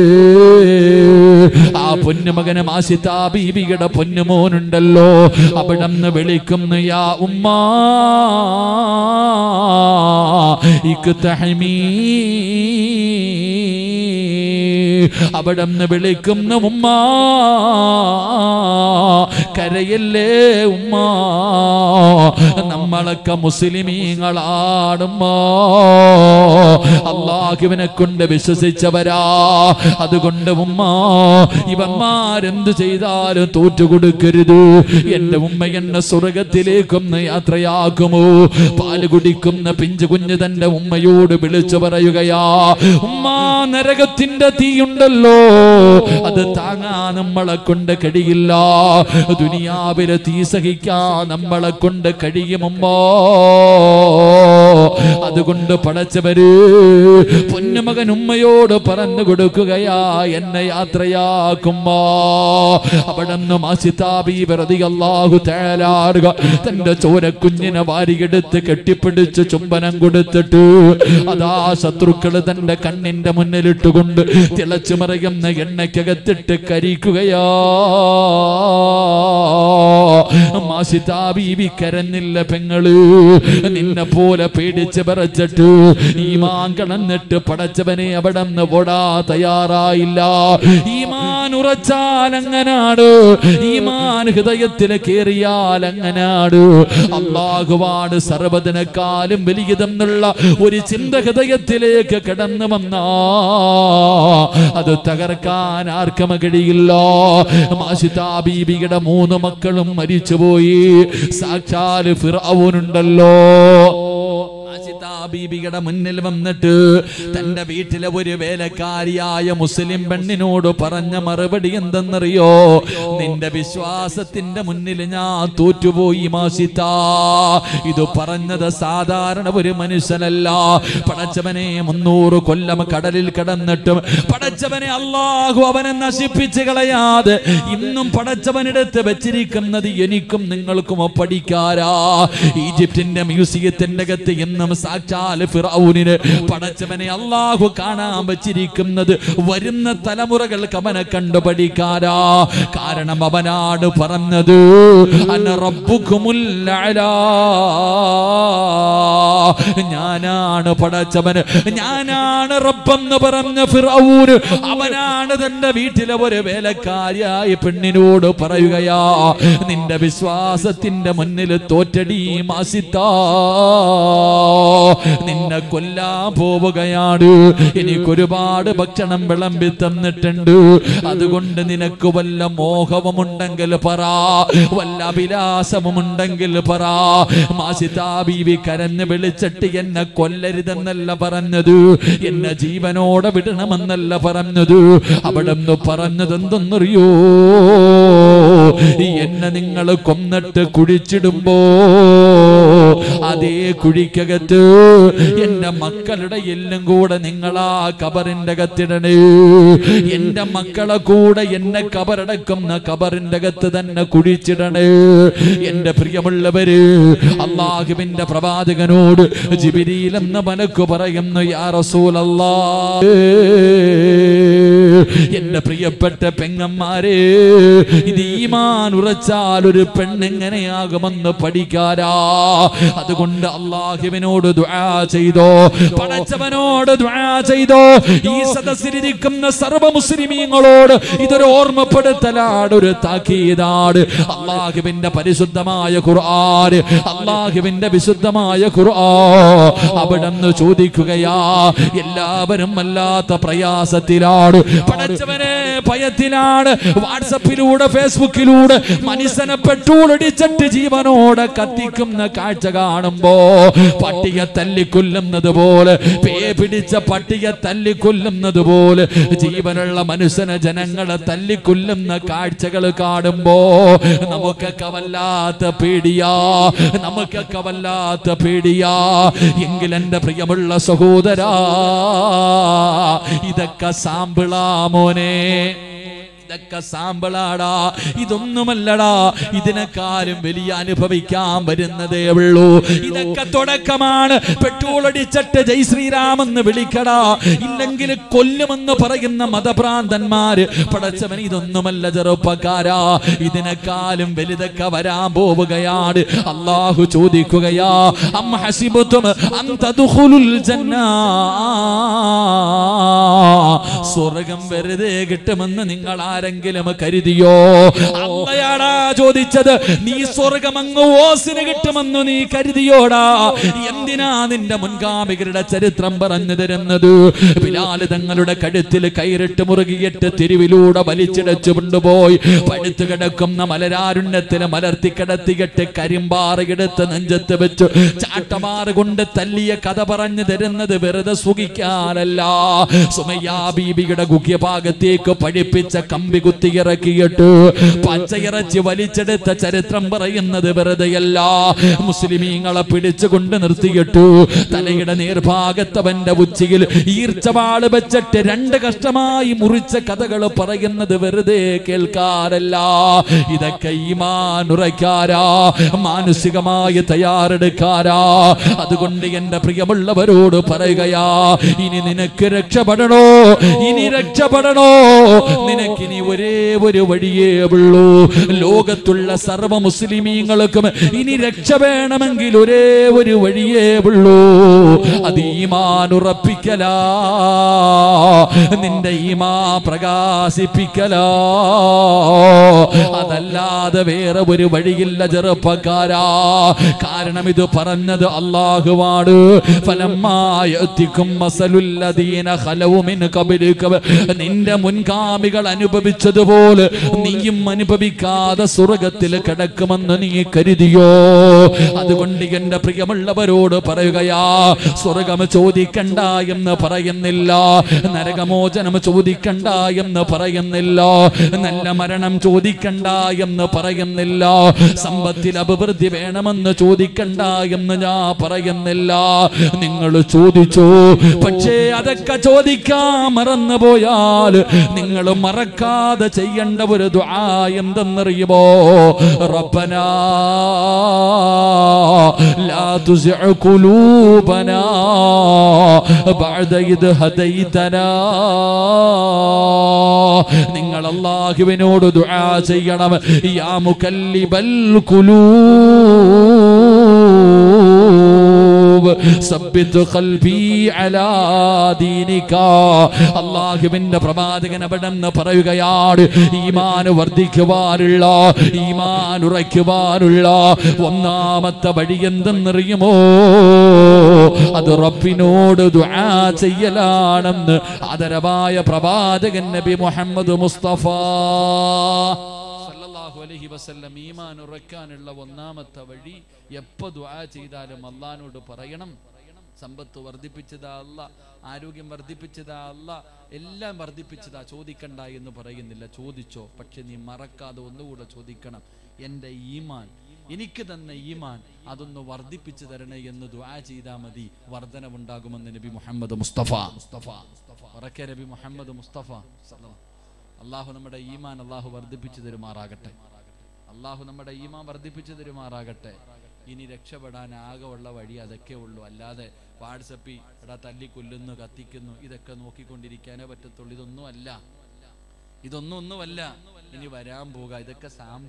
ആ പൊന്നുമകന് മാസിതാ ബീവിയുടെ പൊന്നുമോനുണ്ടല്ലോ അവിടെന്ന് വിളിക്കുന്നു യാ ഉമ്മാ ഇക്തഹമീ അവിടെന്ന് വിളിക്കുന്ന ഉമ്മ കരയല്ലേ ഉമ്മ നമ്മളൊക്കെ മുസ്ലിമീങ്ങളാടുമ്മ അല്ലാഹുവിനെ കൊണ്ട് വിശ്വസിച്ചവരാ അതുകൊണ്ട് ഉമ്മ ഇവന്മാരെന്ത് ചെയ്താലും തോറ്റുകൊടുക്കരുത് എന്റെ ഉമ്മ എന്നെ സ്വർഗത്തിലേക്കൊന്ന് യാത്രയാക്കുമോ പാല് കുടിക്കുന്ന പിഞ്ചു കുഞ്ഞ് തന്റെ ഉമ്മയോട് വിളിച്ചു പറയുകയാ ഉമ്മ നരകത്തിന്റെ തീയുണ്ടല്ലോ അത് താങ്ങാൻ നമ്മളെ കൊണ്ട് കഴിയില്ല ദുനിയാവിലെ തീ സഹിക്കാൻ നമ്മളെ കൊണ്ട് കഴിയുമോ അതുകൊണ്ട് പടച്ചവര് പൊന്നുമകൻ ഉമ്മയോട് പറഞ്ഞു കൊടുക്കുകയാ, എന്നെ യാത്രയാക്കുമ്പോ അവിടെന്ന് മാസിത്താ ബീബി റളിയല്ലാഹു തആല തന്റെ ചോരക്കുഞ്ഞിനെ വാരിയെടുത്ത് കെട്ടിപ്പിടിച്ച് ചുംബനം കൊടുത്തിട്ട് അതാ ശത്രുക്കൾ തന്റെ കണ്ണിന്റെ മുന്നിലിട്ടുകൊണ്ട് തിളച്ചു മറിയുന്ന എണ്ണയ്ക്കകത്തിട്ട് കരിക്കുകയാ. മാസിത്താ ബീബി കരഞ്ഞില്ല പെങ്ങള്, നിന്നെ പോലെ പേടിച്ച് പറച്ചിട്ട് ഈമാൻ കളഞ്ഞിട്ട് പടച്ചവനെ അവിടെ നിന്ന് ഓടാ തയ്യാറായില്ല. ഈമാൻ ഉറച്ചാൽ അങ്ങനാണ്, ഈമാൻ ഹൃദയത്തിൽ കേറിയാൽ അങ്ങനാണ്. അല്ലാഹുവാണ് സർവ്വതിനെക്കാളും വലിയതെന്നുള്ള ഒരു ചിന്ത ഹൃദയത്തിലേക്ക് കടന്നു വന്നാ അത് തകർക്കാൻ ആർക്കും കഴിയില്ല. മാസിത്താ ബീബിയുടെ 3 മക്കളും മരിച്ചുപോയി. സാക്ഷാൽ ഫിർഔനുണ്ടല്ലോ, ബീബിയുടെ മുന്നിൽ വന്നിട്ട് തന്റെ വീട്ടിലെ ഒരു വേലക്കാരിയായ മുസ്ലിം പെണ്ണിനോട് പറഞ്ഞ മറുപടി എന്തെന്നറിയോ? നിന്റെ വിശ്വാസത്തിന്റെ മുന്നിൽ ഞാൻ തോറ്റുപോയി മാസിത്താ. ഇത് പറഞ്ഞത് സാധാരണ ഒരു മനുഷ്യനല്ല. പടച്ചവനെ 300 കൊല്ലം കടലിൽ കിടന്നിട്ടും പടച്ചവനെ അല്ലാഹു അവനെ നശിപ്പിച്ച് കളയാതെ ഇന്നും പടച്ചവനെടുത്ത് വെച്ചിരിക്കുന്നത് എനിക്കും നിങ്ങൾക്കും പഠിക്കാരാ. ഈജിപ്തിന്റെ മ്യൂസിയത്തിന്റെ അകത്ത് എന്നും സാക്ഷാൽ ഫിർഔനിന് പടച്ചവനെ അല്ലാഹു കാണാൻ വെച്ചിരിക്കുന്നത് വരുന്ന തലമുറകൾക്ക് അവനെ കണ്ടു പഠിക്കാരാ. കാരണം അവനാണ് പറഞ്ഞത് അന റബ്ബുകുമുൽ അഅ്ലാ, ഞാനാണ് പടച്ചവന്, ഞാനാണ് റബ്ബെന്ന് പറഞ്ഞ ഫിർഔന് അവനാണ് തന്റെ വീട്ടിലെ ഒരു വേലക്കാരിയായ പെണ്ണിനോട് പറയുകയാ, നിന്റെ വിശ്വാസത്തിന്റെ മുന്നിൽ തോറ്റടി മാസിത്താ, നിന്നെ കൊല്ലാൻ പോവുകയാണ്. എനിക്കൊരുപാട് ഭക്ഷണം വിളമ്പി തന്നിട്ടുണ്ട്, അതുകൊണ്ട് നിനക്ക് വല്ല മോഹവുമുണ്ടെങ്കിൽ പറ, വല്ല അഭിലാഷമുണ്ടെങ്കിൽ പറ. മാസിത്താ ബീവി കരഞ്ഞ് വിളിച്ചിട്ട് എന്നെ കൊല്ലരുതെന്നല്ല പറഞ്ഞത്, എന്നെ ജീവനോടെ വിടണമെന്നല്ല പറഞ്ഞത്. അവിടെ നിന്ന് പറഞ്ഞത് എന്തെന്നറിയോ? എന്നെ നിങ്ങൾ കൊന്നിട്ട് കുഴിച്ചിടുമ്പോ അതേ കുഴിക്കകത്ത് എന്റെ മക്കളുടെ എല്ലും കൂടെ നിങ്ങളാ കബറിന്റെ അകത്തിടണേ. എന്റെ മക്കളെ കൂടെ എന്നെ കബറടക്കുന്ന കബറിന്റെ അകത്ത് തന്നെ കുഴിച്ചിടണേ. എന്റെ പ്രിയമുള്ളവര്, അല്ലാഹുവിന്റെ പ്രവാചകനോട് ജിബ്രീൽ എന്ന മലക്ക് പറയുന്നു, യാ റസൂലല്ലാഹ്, എന്റെ പ്രിയപ്പെട്ട പെങ്ങന്മാരെ, ഇത് ഈമാൻ ഉറച്ചാൽ ഒരു പെണ്ണെങ്ങനെയാകുമെന്ന് പഠിക്കാരാ. അതുകൊണ്ട് അല്ലാഹുവിനോട് ദുആ ചെയ്തോ, പടച്ചവനോട് ദുആ ചെയ്തോ. ഈ സദസ്സിലിരിക്കുന്ന സർവ്വ മുസ്ലിമീങ്ങളോട് ഇതൊരു ഓർമ്മപ്പെടുത്തലാണ്, ഒരു താക്കീതാണ്. അല്ലാഹുവിന്റെ പരിശുദ്ധമായ ഖുർആൻ, അല്ലാഹുവിന്റെ വിശുദ്ധമായ ഖുർആൻ അവിടുന്ന് ചോദിക്കുകയാ, എല്ലാവരും വല്ലാത്ത പ്രയാസത്തിലാണ്, പടച്ചവനെ ഭയത്തിലാണ്. വാട്സപ്പിലൂടെ ഫേസ്ബുക്കിലൂടെ മനുഷ്യനെ പെട്രോൾ അടിച്ചിട്ട് ജീവനോടെ കത്തിക്കുന്ന കാഴ്ച കാണുമ്പോ പട്ടിയെ തല്ലിക്കൊല്ലുന്നത് പോലെ, പേ പിടിച്ച പട്ടിയെ തല്ലിക്കൊല്ലുന്നത് പോലെ ജീവനുള്ള മനുഷ്യനെ ജനങ്ങളെ തല്ലിക്കൊല്ലുന്ന കാഴ്ചകൾ കാണുമ്പോ നമുക്കൊക്കെ വല്ലാത്ത പേടിയാ, നമുക്കൊക്കെ വല്ലാത്ത പേടിയാ. എങ്കിൽ എന്റെ പ്രിയമുള്ള സഹോദരാ, ഇതൊക്കെ സാമ്പിളാ മോനെ, ഇതൊക്കെ സാമ്പിളാടാ, ഇതൊന്നുമല്ലടാ. ഇതിനെക്കാളും വലിയ അനുഭവിക്കാൻ വരുന്നതേ ഉള്ളൂ. ഇതൊക്കെ തുടക്കമാണ്. പെട്രോൾ അടിച്ചിട്ട് ജയ് ശ്രീരാമെന്ന് വിളിക്കടാ, ഇല്ലെങ്കിൽ കൊല്ലുമെന്ന് പറയുന്ന മതഭ്രാന്തന്മാര്. പടച്ചവൻ, ഇതൊന്നുമല്ല ചെറുപ്പക്കാരാ, ഇതിനെക്കാളും വലുതൊക്കെ വരാൻ പോവുകയാണ്. അല്ലാഹു ചോദിക്കുകയാ, അം ഹസിബതും അൻ തദ്ഖുലുൽ ജന്ന, സ്വർഗ്ഗം വെറുതെ കിട്ടുമെന്ന് നിങ്ങൾ ആരെങ്കിലും കരുതിയോ? അള്ളയാടാ ചോദിച്ചത്, നീ സ്വർഗ്ഗം അങ്ങ് ഓസിന് കിട്ടുമെന്ന് നീ കരുതിയോടാ? എന്തിനാ നിന്റെ മുൻഗാമികളുടെ ചരിത്രം പറഞ്ഞു തരുന്നത്? ബിലാൽ തങ്ങളുടെ കഴുത്തിൽ കയറിട്ട് മുറുകിയിട്ട് തെരുവിലൂടെ വലിച്ചിടച്ചു കൊണ്ടുപോയി പഴുത്തു കിടക്കുന്ന മലരാരുണ്യത്തിൽ മലർത്തി കിടത്തിയിട്ട് കരിമ്പാറയെടുത്ത് നെഞ്ചത്ത് വെച്ചു ചാട്ടമാറ് കൊണ്ട് തല്ലിയ കഥ പറഞ്ഞു തരുന്നത് വെറുതെ സുഖിക്കാനല്ല. സുമയ്യാ ബീബിയുടെ ഗുഹ്യഭാഗത്തേക്ക് പഴിപ്പിച്ച കമ്പി കുത്തിയിറക്കിയിട്ട് പച്ചയിറച്ചി വലിച്ചെടുത്ത ചരിത്രം പറയുന്നത് വെറുതെയല്ല. മുസ്ലിമീങ്ങളെ പിടിച്ചുകൊണ്ട് നിർത്തിയിട്ടു തലയുടെ നേർഭാഗത്തവന്റെ ഉച്ചിയിൽ ഈർച്ചവാള് വെച്ചിട്ട് 2 കഷ്ടമായി മുറിച്ച കഥകൾ പറയുന്നത് വെറുതെ കേൾക്കാറല്ല. ഇതൊക്കെ ഈമാൻ ഉറയ്ക്കാരാ, മാനസികമായി തയ്യാറെടുക്കാരാ. അതുകൊണ്ട് എന്റെ പ്രിയമുള്ളവരോട് പറയുകയാ, ഇനി നിനക്ക് രക്ഷപ്പെടണോ, ഇനി രക്ഷപ്പെടണോ, നിനക്കിനി ഒരേ ഒരു വഴിയേ ഉള്ളൂ. ലോകത്തുള്ള സർവ്വ മുസ്ലിമീങ്ങൾക്കും ഇനി രക്ഷ വേണമെങ്കിൽ ഒരേ ഒരു വഴിയേ ഉള്ളൂ. അത് ഈമാൻ ഉറപ്പിക്കലാ, നിന്റെ ഈമാൻ പ്രകാശിപ്പിക്കലാ. അതല്ലാതെ വേറെ ഒരു വഴിയില്ല ചെറുപ്പക്കാരാ. കാരണം ഇത് പറഞ്ഞത് അല്ലാഹുവാണ്. ഫലമ്മായതികും മസലുല്ലദീന ഖലവു മിൻ ഖബലിക, നിന്റെ മുൻഗാമികൾ അനുഭവിച്ചതുപോലെ നീയും അനുഭവിക്കാതെ സ്വർഗ്ഗത്തിൽ കിടക്കുമെന്ന് നീ കരുതിയോ? അതുകൊണ്ട് എന്റെ പ്രിയമുള്ളവരോട് പറയുകയാ, സ്വർഗ്ഗം ചോദിക്കണ്ട എന്ന് പറയുന്നില്ല, നരകമോചനം ചോദിക്കണ്ട എന്ന് പറയുന്നില്ല, നല്ല മരണം ചോദിക്കണ്ട എന്ന് പറയുന്നില്ല, സമ്പത്തിൽ അഭിവൃദ്ധി വേണമെന്ന് ചോദിക്കണ്ട എന്ന് ഞാൻ പറയുന്നില്ല. നിങ്ങൾ ചോദിച്ചു, പക്ഷേ അതൊക്കെ ചോദിക്കാൻ മറന്നുപോയാൽ നിങ്ങൾ മറക്കാതെ ചെയ്യേണ്ട ഒരു ദുആ എന്തെന്നറിയുമോ? റബ്ബനാ ലാ തുസിഅ ഖുലൂബനാ ബഅദ ഇദ് ഹദൈതനാ. നിങ്ങൾ അല്ലാഹുവിനോട് ദുആ ചെയ്യണം, യാ മുകല്ലിബൽ ഖുലൂബ് സബ്ബിത് ഖൽബി അലാ ദീനിക. അല്ലാഹുവിന്റെ പ്രവാചകൻ അവിടെന്ന് പറയുകയാണ്, ഈമാൻ വർദ്ധിക്കുവാനുള്ള, ഈമാൻ ഉറയ്ക്കുവാനുള്ള ഒന്നാമത്തെ വഴി എന്തെന്നറിയുമോ? അത് റബ്ബിനോട് ദുആ ചെയ്യലാണെന്ന് ആദരവായ പ്രവാചകൻ നബി മുഹമ്മദ് മുസ്തഫ സല്ലല്ലാഹു അലൈഹി വസല്ലം ഈമാൻ ഉറയ്ക്കാനുള്ള ഒന്നാമത്തെ വഴി, എപ്പോ ദുആ ചെയ്താലും അല്ലാഹുവോട് പറയണം, സമ്പത്ത് വർദ്ധിപ്പിച്ചതാ അല്ലാ, ആരോഗ്യം വർദ്ധിപ്പിച്ചതാ അല്ലാ, എല്ലാം വർദ്ധിപ്പിച്ചതാ, ചോദിക്കണ്ട എന്ന് പറയുന്നില്ല, ചോദിച്ചോ. പക്ഷെ നീ മറക്കാതെ ഒന്നുകൂടെ ചോദിക്കണം, എൻ്റെ ഈമാൻ, എനിക്ക് തന്നെ ഈമാൻ അതൊന്ന് വർദ്ധിപ്പിച്ചു തരണേ എന്ന് ദുആ ചെയ്താൽ മതി, വർധനവുണ്ടാകുമെന്ന് നബി മുഹമ്മദ് മുസ്തഫ ഉറക്കെ നബി മുഹമ്മദ് മുസ്തഫ. അള്ളാഹു നമ്മുടെ ഈമാൻ അള്ളാഹു വർദ്ധിപ്പിച്ചു തരുമാറാകട്ടെ, അള്ളാഹു നമ്മുടെ ഈമാൻ വർദ്ധിപ്പിച്ചു തരുമാറാകട്ടെ. ഇനി രക്ഷപ്പെടാൻ ആകെ ഉള്ള വഴി അതൊക്കെ ഉള്ളൂ. അല്ലാതെ വാട്സപ്പിൽ എടാ തല്ലിക്കൊല്ലുന്നു, കത്തിക്കുന്നു, ഇതൊക്കെ നോക്കിക്കൊണ്ടിരിക്കാനേ പറ്റത്തുള്ളൂ. ഇതൊന്നുമല്ല. ഇനി വരാൻ പോകുക, ഇതൊക്കെ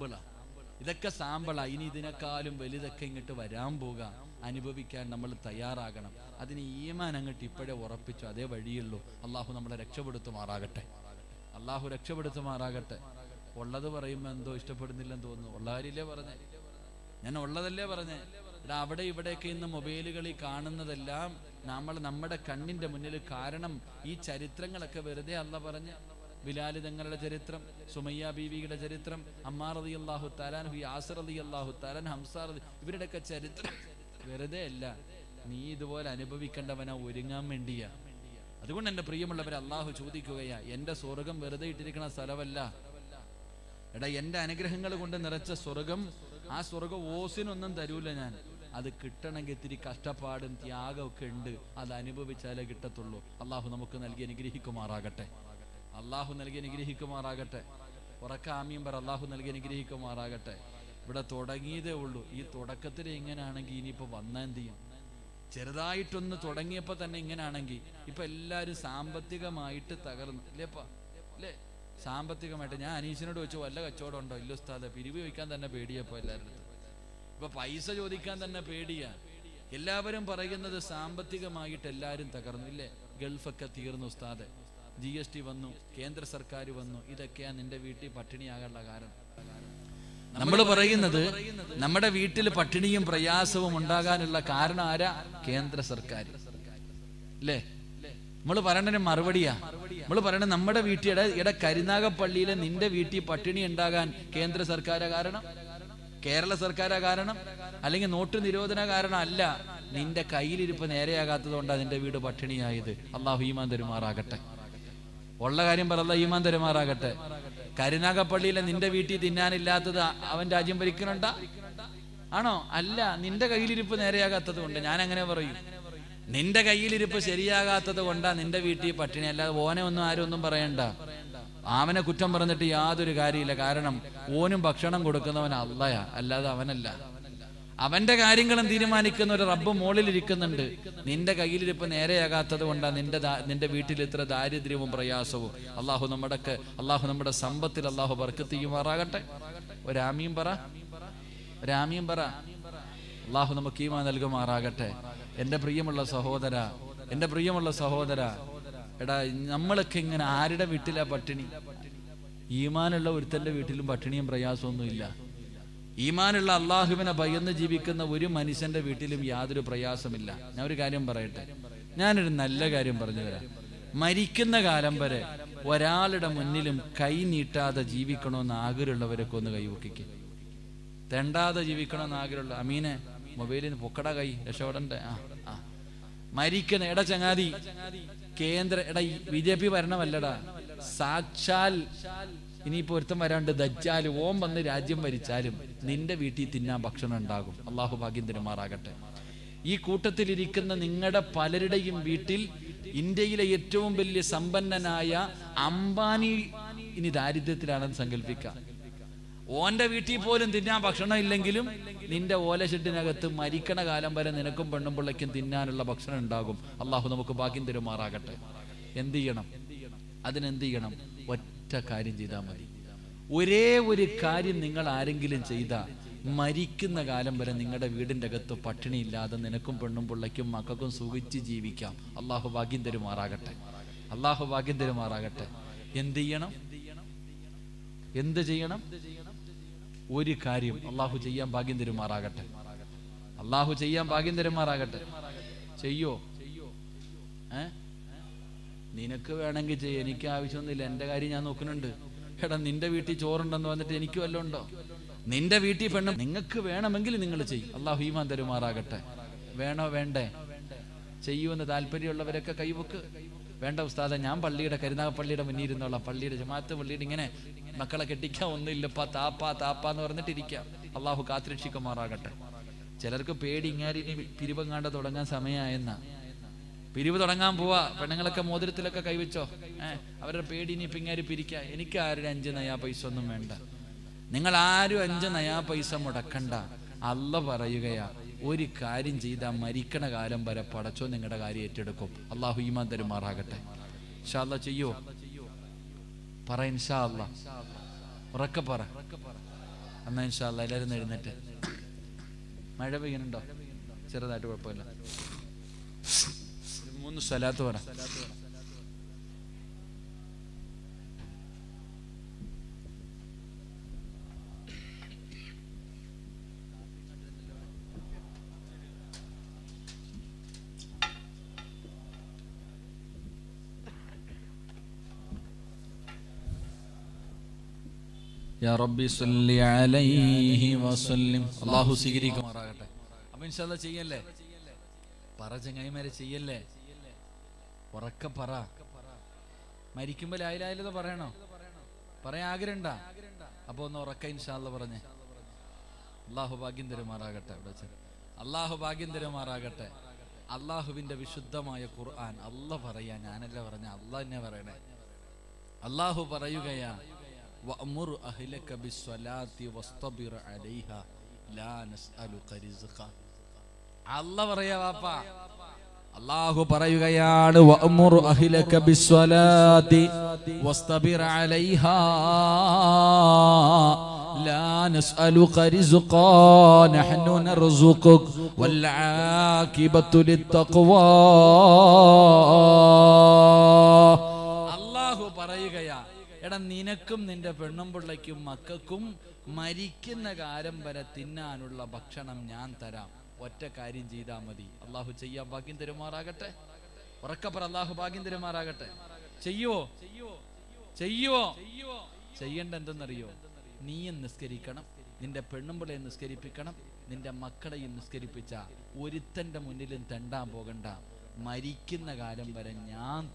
സാമ്പിളാ. ഇനി ഇതിനേക്കാളും വലുതൊക്കെ ഇങ്ങോട്ട് വരാൻ പോകുക, അനുഭവിക്കാൻ നമ്മൾ തയ്യാറാകണം. അതിന് ഈമാൻ അങ്ങോട്ട് ഇപ്പോഴേ ഉറപ്പിച്ചു, അതേ വഴിയുള്ളൂ. അള്ളാഹു നമ്മളെ രക്ഷപ്പെടുത്തുമാറാകട്ടെ, അള്ളാഹു രക്ഷപ്പെടുത്തുമാറാകട്ടെ. ഉള്ളത് പറയുമ്പോൾ എന്തോ ഇഷ്ടപ്പെടുന്നില്ലെന്ന് തോന്നുന്നു. ഉള്ള കാര്യമില്ലേ പറഞ്ഞേ, ഞാൻ ഉള്ളതല്ലേ പറഞ്ഞേ. അവിടെ ഇവിടെയൊക്കെ ഇന്ന് മൊബൈലുകളിൽ കാണുന്നതെല്ലാം നമ്മുടെ കണ്ണിന്റെ മുന്നിൽ. കാരണം ഈ ചരിത്രങ്ങളൊക്കെ വെറുതെ അല്ല പറഞ്ഞ്. ബിലാൽ തങ്ങളുടെ ചരിത്രം, സുമയ്യ ബീവിയുടെ ചരിത്രം, അമ്മാർ റളിയല്ലാഹു തആല അൻഹു, യാസിർ റളിയല്ലാഹു തആല അൻഹു, ഹംസ ഇവരുടെയൊക്കെ ചരിത്രം വെറുതെ അല്ല. നീ ഇതുപോലെ അനുഭവിക്കേണ്ടവനാ, ഒരുങ്ങാൻ വേണ്ടിയാ. അതുകൊണ്ട് എൻ്റെ പ്രിയമുള്ളവരെ, അള്ളാഹു ചോദിക്കുകയാ, എൻ്റെ സ്വർഗം വെറുതെ ഇട്ടിരിക്കുന്ന സ്ഥലമല്ല. എടാ, എൻ്റെ അനുഗ്രഹങ്ങൾ കൊണ്ട് നിറച്ച സ്വർഗം, ആ സ്വർഗം ഓസിനൊന്നും തരൂല ഞാൻ. അത് കിട്ടണമെങ്കിൽ ഇത്തിരി കഷ്ടപ്പാടും ത്യാഗമൊക്കെ ഉണ്ട്. അത് അനുഭവിച്ചാലേ കിട്ടത്തുള്ളൂ. അള്ളാഹു നമുക്ക് നൽകി അനുഗ്രഹിക്കുമാറാകട്ടെ, അള്ളാഹു നൽകി അനുഗ്രഹിക്കുമാറാകട്ടെ. ഉറക്കാമീൻ പറ, അള്ളാഹു നൽകി അനുഗ്രഹിക്കുമാറാകട്ടെ. ഇവിടെ തുടങ്ങിയതേ ഉള്ളൂ. ഈ തുടക്കത്തിൽ ഇങ്ങനെയാണെങ്കിൽ ഇനിയിപ്പോൾ വന്നാൽ എന്ത് ചെയ്യും? ചെറുതായിട്ടൊന്ന് തുടങ്ങിയപ്പോൾ തന്നെ ഇങ്ങനെയാണെങ്കിൽ ഇപ്പൊ എല്ലാവരും സാമ്പത്തികമായിട്ട് തകർന്നു അല്ലേ? സാമ്പത്തികമായിട്ട് ഞാൻ അനീഷിനോട് വെച്ചു, വല്ല കച്ചവടം ഉണ്ടോ? ഇല്ല ഉസ്താദെ, പിരിവ് ചോദിക്കാൻ തന്നെ പേടിയപ്പോ എല്ലാവരുടെ അടുത്ത്. ഇപ്പൊ പൈസ ചോദിക്കാൻ തന്നെ പേടിയാ. എല്ലാവരും പറയുന്നത് സാമ്പത്തികമായിട്ട് എല്ലാവരും തകർന്നു ഇല്ലേ? ഗൾഫൊക്കെ തീർന്നു ഉസ്താദെ, GST വന്നു, കേന്ദ്ര സർക്കാർ വന്നു, ഇതൊക്കെയാ നിന്റെ വീട്ടിൽ പട്ടിണിയാകാനുള്ള കാരണം. നമ്മൾ പറയുന്നത് നമ്മുടെ വീട്ടിൽ പട്ടിണിയും പ്രയാസവും ഉണ്ടാകാനുള്ള കാരണം ആരാ? കേന്ദ്ര സർക്കാർ അല്ലേ? നമ്മൾ പറയണ മറുപടിയാ. നമ്മൾ പറയണ നമ്മുടെ വീട്ടിൽ കരുനാഗപ്പള്ളിയിലെ നിന്റെ വീട്ടിൽ പട്ടിണി ഉണ്ടാകാൻ കേന്ദ്ര സർക്കാരാ കാരണം, കേരള സർക്കാരാ കാരണം, അല്ലെങ്കിൽ നോട്ട് നിരോധന കാരണം അല്ല. നിന്റെ കയ്യിലിരിപ്പ് നേരെയാകാത്തത് കൊണ്ടാണ് നിന്റെ വീട് പട്ടിണിയായത്. അള്ളാഹു ഈമാൻ തരുമാറാകട്ടെ. ഉള്ള കാര്യം പറ, അല്ലാഹ് ഈമാൻ തരുമാറാകട്ടെ. കരുനാഗപ്പള്ളിയിലെ നിന്റെ വീട്ടിൽ തിന്നാനില്ലാത്തത് അവൻ രാജ്യം ഭരിക്കണുണ്ടാ? ആണോ? അല്ല, നിന്റെ കയ്യിലിരിപ്പ് നേരെയാകാത്തത് കൊണ്ട്. ഞാൻ അങ്ങനെ പറയും, നിന്റെ കയ്യിലിരിപ്പ് ശരിയാകാത്തത് കൊണ്ടാ നിന്റെ വീട്ടിൽ പട്ടിണി. അല്ലാതെ ഓനെ ഒന്നും ആരും ഒന്നും പറയണ്ട. അവനെ കുറ്റം പറഞ്ഞിട്ട് യാതൊരു കാര്യമില്ല. കാരണം ഓനും ഭക്ഷണം കൊടുക്കുന്നവൻ അള്ളയാ, അല്ലാതെ അവനല്ല. അവന്റെ കാര്യങ്ങളും തീരുമാനിക്കുന്ന ഒരു റബ്ബ് മോളിലിരിക്കുന്നുണ്ട്. നിന്റെ കയ്യിലിരിപ്പ് നേരെയാകാത്തത് കൊണ്ടാ നിന്റെ വീട്ടിൽ ഇത്ര ദാരിദ്ര്യവും പ്രയാസവും. അള്ളാഹു നമ്മുടെ സമ്പത്തിൽ അള്ളാഹു ബർക്കത്ത് ചെയ്യുമാറാകട്ടെ. ഒരാമീൻ പറ, ഒരാമീൻ പറ. അള്ളാഹു നമുക്ക് ഈമാൻ നൽകുമാറാകട്ടെ. എന്റെ പ്രിയമുള്ള സഹോദര, എടാ, നമ്മളൊക്കെ ഇങ്ങനെ ആരുടെ വീട്ടിലാ പട്ടിണി? ഈമാനുള്ള ഒരുത്തന്റെ വീട്ടിലും പട്ടിണിയും പ്രയാസമൊന്നും ഇല്ല. ഈമാനുള്ള അള്ളാഹുവിനെ ഭയന്ന് ജീവിക്കുന്ന ഒരു മനുഷ്യന്റെ വീട്ടിലും യാതൊരു പ്രയാസമില്ല. ഞാൻ ഒരു കാര്യം പറയട്ടെ, ഞാനൊരു നല്ല കാര്യം പറഞ്ഞു തരാം. മരിക്കുന്ന കാലം വരെ ഒരാളുടെ മുന്നിലും കൈ നീട്ടാതെ ജീവിക്കണമെന്ന് ആഗ്രഹമുള്ളവരൊക്കെ ഒന്ന് കൈവക്കിക്ക്. തെണ്ടാതെ ജീവിക്കണമെന്ന് ആഗ്രഹമുള്ള അമീനെ മൊബൈലിന് പൊക്കട കൈ രക്ഷപ്പെടണ്ടേ? മരിക്കണ എടാ ചങ്ങാതി, BJP ഭരണമല്ലടാ, സാക്ഷാൽ ഇനിയിപ്പോ ഒരുത്തം വരാണ്ട് ദജ്ജാൽ ഓം വന്ന് രാജ്യം ഭരിച്ചാലും നിന്റെ വീട്ടിൽ തിന്നാൻ ഭക്ഷണം ഉണ്ടാകും. അള്ളാഹു ഭാഗ്യം തരുമാറാകട്ടെ. ഈ കൂട്ടത്തിലിരിക്കുന്ന നിങ്ങളുടെ പലരുടെയും വീട്ടിൽ ഇന്ത്യയിലെ ഏറ്റവും വലിയ സമ്പന്നനായ അംബാനി ഇനി ദാരിദ്ര്യത്തിലാണെന്ന് സങ്കല്പിക്കാം. ഓന്റെ വീട്ടിൽ പോലും തിന്നാൻ ഭക്ഷണം ഇല്ലെങ്കിലും നിന്റെ ഓലഷെട്ടിനകത്ത് മരിക്കണ കാലം വരെ നിനക്കും പെണ്ണും പിള്ളയ്ക്കും തിന്നാനുള്ള ഭക്ഷണം ഉണ്ടാകും. അള്ളാഹു നമുക്ക് ഭാഗ്യം തരുമാറാകട്ടെ. എന്ത് ചെയ്യണം? അതിനെന്ത് ചെയ്യണം? ഒറ്റ കാര്യം ചെയ്താൽ മതി. ഒരേ ഒരു കാര്യം നിങ്ങൾ ആരെങ്കിലും ചെയ്താൽ മരിക്കുന്ന കാലം വരെ നിങ്ങളുടെ വീടിൻ്റെ അകത്ത് പട്ടിണിയില്ലാതെ നിനക്കും പെണ്ണും പിള്ളയ്ക്കും മക്കൾക്കും സുഖിച്ച് ജീവിക്കാം. അള്ളാഹു ഭാഗ്യം തരുമാറാകട്ടെ. അള്ളാഹു ഭാഗ്യം തരുമാറാകട്ടെ. എന്ത് ചെയ്യണം? എന്ത് ചെയ്യണം? ഒരു കാര്യം അള്ളാഹു ചെയ്യാൻ ഭാഗ്യം തരുമാറാകട്ടെ. അള്ളാഹു ചെയ്യാൻ ഭാഗ്യം തരുമാറാകട്ടെ. ചെയ്യോ? നിനക്ക് വേണമെങ്കിൽ ചെയ്യ, എനിക്ക് ആവശ്യമൊന്നുമില്ല. എൻ്റെ കാര്യം ഞാൻ നോക്കുന്നുണ്ട്. എടാ, നിന്റെ വീട്ടിൽ ചോറുണ്ടെന്ന് വന്നിട്ട് എനിക്ക് വല്ലതും ഉണ്ടോ? നിന്റെ വീട്ടിൽ പെണ്ണും നിങ്ങൾക്ക് വേണമെങ്കിൽ നിങ്ങൾ ചെയ്യും. അള്ളാഹു ഈമാൻ തരുമാറാകട്ടെ. വേണോ വേണ്ടേ? ചെയ്യുമെന്ന് താല്പര്യമുള്ളവരൊക്കെ കൈവക്ക്. വേണ്ട ഉസ്താദെ, ഞാൻ കരുനാഗപ്പള്ളിയുടെ മുന്നിൽ ഇരുന്നോളാം, പള്ളിയുടെ ജമാഅത്ത് പള്ളിയുടെ ഇങ്ങനെ മക്കളെ കെട്ടിക്കാൻ ഒന്നുമില്ലപ്പാ, താപ്പാന്ന് പറഞ്ഞിട്ടിരിക്കാം. അള്ളാഹു കാത്തിരക്ഷിക്കുമാറാകട്ടെ. ചിലർക്ക് പേടി, ഇങ്ങാരിനി പിരിവങ്ങാണ്ട് തുടങ്ങാൻ സമയമായെന്നാ. പിരിവ് തുടങ്ങാൻ പോവാ, പെണ്ണുങ്ങളൊക്കെ മോതിരത്തിലൊക്കെ കൈവച്ചോ. അവരുടെ പേടി ഇനി പിങ്ങാരി പിരിക്കുക. എനിക്ക് ആരുടെ 5 നയാ പൈസ ഒന്നും വേണ്ട. നിങ്ങൾ ആരും 5 നയാ പൈസ മുടക്കണ്ട. അള്ള പറയുകയാ, ഒരു കാര്യം ചെയ്താൽ മരിക്കണ കാലം വരെ പടച്ചോ നിങ്ങളുടെ കാര്യം ഏറ്റെടുക്കും. അള്ളാഹു ഈമാൻ തരുമാറാകട്ടെ. ഇൻഷാ അല്ലാ ചെയ്യോ? പറ ഇൻഷാ അല്ലാ, ഉറക്കെ പറ. എന്നാ ഇൻഷാ അല്ലാ എല്ലാവരും എഴുന്നേറ്റ്. മഴ പെയ്യുന്നുണ്ടോ? ചെറുതായിട്ട്, കുഴപ്പമില്ല. 3 സ്വലാത്ത് പറ. യാ റബ്ബി സല്ലി അലൈഹി വസല്ലം. അല്ലാഹു സ്വീകരിക്കുമാറാകട്ടെ. അപ്പോൾ ഇൻഷാ അല്ലാ ചെയ്യല്ലേ? പറ ചങ്ങായിമാരെ, ചെയ്യല്ലേ? ഉറക്കെ പറ. മരിക്കുമ്പോൾ ലാ ഇലാഹ ഇല്ലല്ലാഹ് പറയണോ? പറയാൻ ആഗ്രഹമുണ്ടാ? അപ്പൊ ഒന്ന് ഉറക്കെ ഇൻഷാ അല്ലാ പറഞ്ഞേ. അല്ലാഹു ഭാഗ്യം തരുമാറാകട്ടെ. അല്ലാഹു ഭാഗ്യം തരുമാറാകട്ടെ. അല്ലാഹുവിന്റെ വിശുദ്ധമായ ഖുർആൻ അല്ലാഹ് പറയാ, ഞാനല്ല പറഞ്ഞ, അല്ലാഹ് എന്നെ പറയണേ. അല്ലാഹു പറയുകയാ, വഅ്മുർ അഹ്ലക ബിസ്സലാത്തി വസ്തബിർ അലൈഹാ ലാ നസ്അലുക റിസ്ഖ. അല്ലാഹ് പറയാ വാപ്പാ. അല്ലാഹു പറയുകയാണ്, വഅ്മുർ അഹ്ലക ബിസ്സലാത്തി വസ്തബിർ അലൈഹാ ലാ നസ്അലുക റിസ്ഖ നഹ്നു നർസുഖുക വൽ ആഖിബത്തു ലിത്തഖ്വാ. അല്ലാഹു പറയുകയാ, എടാ, നിനക്കും നിന്റെ പെണ്ണും പിള്ളയ്ക്കും മക്കൾക്കും മരിക്കുന്ന കാലം വരെ തിന്നാനുള്ള ഭക്ഷണം ഞാൻ തരാം. ഒറ്റ കാര്യം ചെയ്താൽ മതി. അള്ളാഹു ചെയ്യാൻ ഭാഗ്യം തരുമാറാകട്ടെ. ഉറക്കപ്പറ, അള്ളാഹു ഭാഗ്യം തരുമാറാകട്ടെ. ചെയ്യുവോ? ചെയ്യേണ്ട എന്തെന്നറിയോ? നീയും നിസ്കരിക്കണം, നിന്റെ പെണ്ണുമ്പിളയെ നിസ്കരിപ്പിക്കണം, നിന്റെ മക്കളെയും നിസ്കരിപ്പിച്ച ഒരുത്തന്റെ മുന്നിലും തെണ്ടാൻ പോകണ്ട. മരിക്കുന്ന കാലം വരെ ഞാൻ തരും.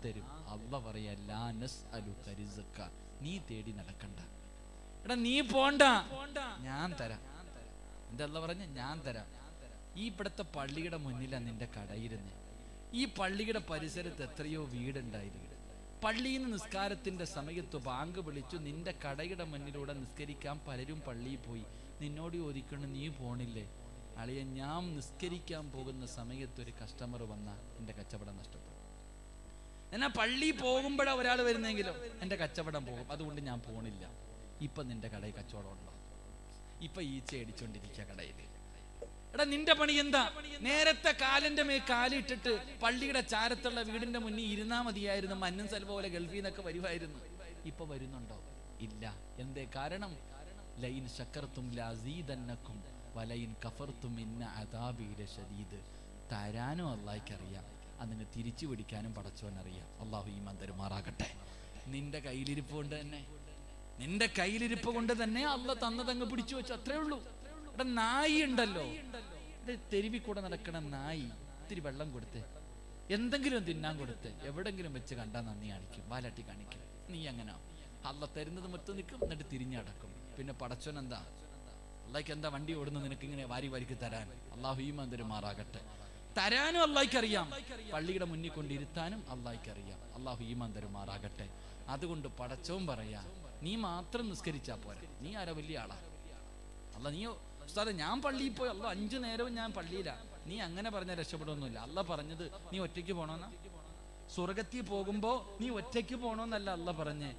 അള്ളാഹ് പറയാ ലാ നസ്അലുക റിസ്ക, നീ തേടി നടക്കണ്ട. എടാ നീ പോണ്ട, ഞാൻ തരാം. എന്താ അള്ളാഹ് പറഞ്ഞ? ഞാൻ തരാം. ഈ ഇവിടുത്തെ പള്ളിയുടെ മുന്നിലാണ് നിന്റെ കടയിരുന്നേ. ഈ പള്ളിയുടെ പരിസരത്ത് എത്രയോ വീടുണ്ടായിരുന്നു. പള്ളിയിൽ നിന്ന് നിസ്കാരത്തിന്റെ സമയത്ത് ബാങ്ക് വിളിച്ചു, നിന്റെ കടയുടെ മുന്നിലൂടെ നിസ്കരിക്കാൻ പലരും പള്ളിയിൽ പോയി. നിന്നോട് ചോദിക്കണം നീ പോണില്ലേ? അളിയ, ഞാൻ നിസ്കരിക്കാൻ പോകുന്ന സമയത്ത് ഒരു കസ്റ്റമർ വന്നാൽ എൻ്റെ കച്ചവടം നഷ്ടപ്പെടും. എന്നാൽ പള്ളി പോകുമ്പോഴാ ഒരാൾ വരുന്നെങ്കിലോ എൻ്റെ കച്ചവടം പോകും. അതുകൊണ്ട് ഞാൻ പോണില്ല. ഇപ്പൊ നിന്റെ കടയിൽ കച്ചവടം ഉണ്ടോ? ഇപ്പൊ ഈച്ച അടിച്ചോണ്ടിരിക്കുക കടയിൽ. എടാ നിന്റെ പണി എന്താ? നേരത്തെ കാലിന്റെ മേൽ കാലിട്ടിട്ട് പള്ളിയുടെ ചാരത്തുള്ള വീടിന്റെ മുന്നിൽ ഇരുന്നാ മതിയായിരുന്നു. മന്നും സ്ഥലം പോലെ ഗൾഫിൽ നിന്നൊക്കെ വരുമായിരുന്നു. ഇപ്പൊ വരുന്നുണ്ടോ? ഇല്ല. എന്തേ കാരണം? ലൈൻ ശക്കർത്തും ലഅസീദന്നകും വലൈൻ കഫർത്തും ഇന്ന അദാബി ലശദീദ്. തരാനും അല്ലാഹ്ക്കറിയാം, അതിനെ തിരിച്ചു പിടിക്കാനും പടച്ചവനറിയാം. അള്ളാഹു ഈമാൻ തരുമാറാകട്ടെ. നിന്റെ കയ്യിലിരിപ്പ് കൊണ്ട് തന്നെ, നിന്റെ കയ്യിലിരിപ്പ് കൊണ്ട് തന്നെ അള്ളാഹ് തന്നതങ്ങ് പിടിച്ചു വെച്ചു, അത്രേ ഉള്ളൂ. ഇവിടെ നായി ഉണ്ടല്ലോ, തെരുവിൽ കൂടെ നടക്കണ നായി, ഇത്തിരി വെള്ളം കൊടുത്ത് എന്തെങ്കിലും തിന്നാൻ കൊടുത്ത് എവിടെങ്കിലും വെച്ച് കണ്ടാൽ നന്ദി കാണിക്കും, വാലാട്ടി കാണിക്കും. നീ അങ്ങനെ അള്ളാഹ് തരുന്നത് മൊത്തം നിൽക്കും, എന്നിട്ട് തിരിഞ്ഞടക്കും. പിന്നെ പടച്ചോൻ എന്താ? അള്ളാഹ്ക്ക് എന്താ വണ്ടി ഓടുന്നത് നിനക്ക് ഇങ്ങനെ വാരി വാരിക്ക് തരാൻ? അള്ളാഹു ഈമാൻ തരുമാറാകട്ടെ. തരാനും അള്ളാഹ്ക്ക് അറിയാം, പള്ളിയുടെ മുന്നിൽ കൊണ്ടിരുത്താനും അള്ളാഹ്ക്ക് അറിയാം. അള്ളാഹു ഈമാൻ തരുമാറാകട്ടെ. അതുകൊണ്ട് പടച്ചോൻ പറയാ, നീ മാത്രം നിസ്കരിച്ചാ പോരാ. നീ ആരാ? വലിയ ആളാ? അല്ല നീ ഉസ്താദേ ഞാൻ പള്ളിയിൽ പോയി, അല്ല 5 നേരവും ഞാൻ പള്ളിയിലാ. നീ അങ്ങനെ പറഞ്ഞാൽ രക്ഷപ്പെടുമൊന്നുമില്ല. അല്ല പറഞ്ഞത് നീ ഒറ്റയ്ക്ക് പോണോന്നാ. സ്വർഗത്തിൽ പോകുമ്പോ നീ ഒറ്റയ്ക്ക് പോണോന്നല്ല അല്ല പറഞ്ഞേ.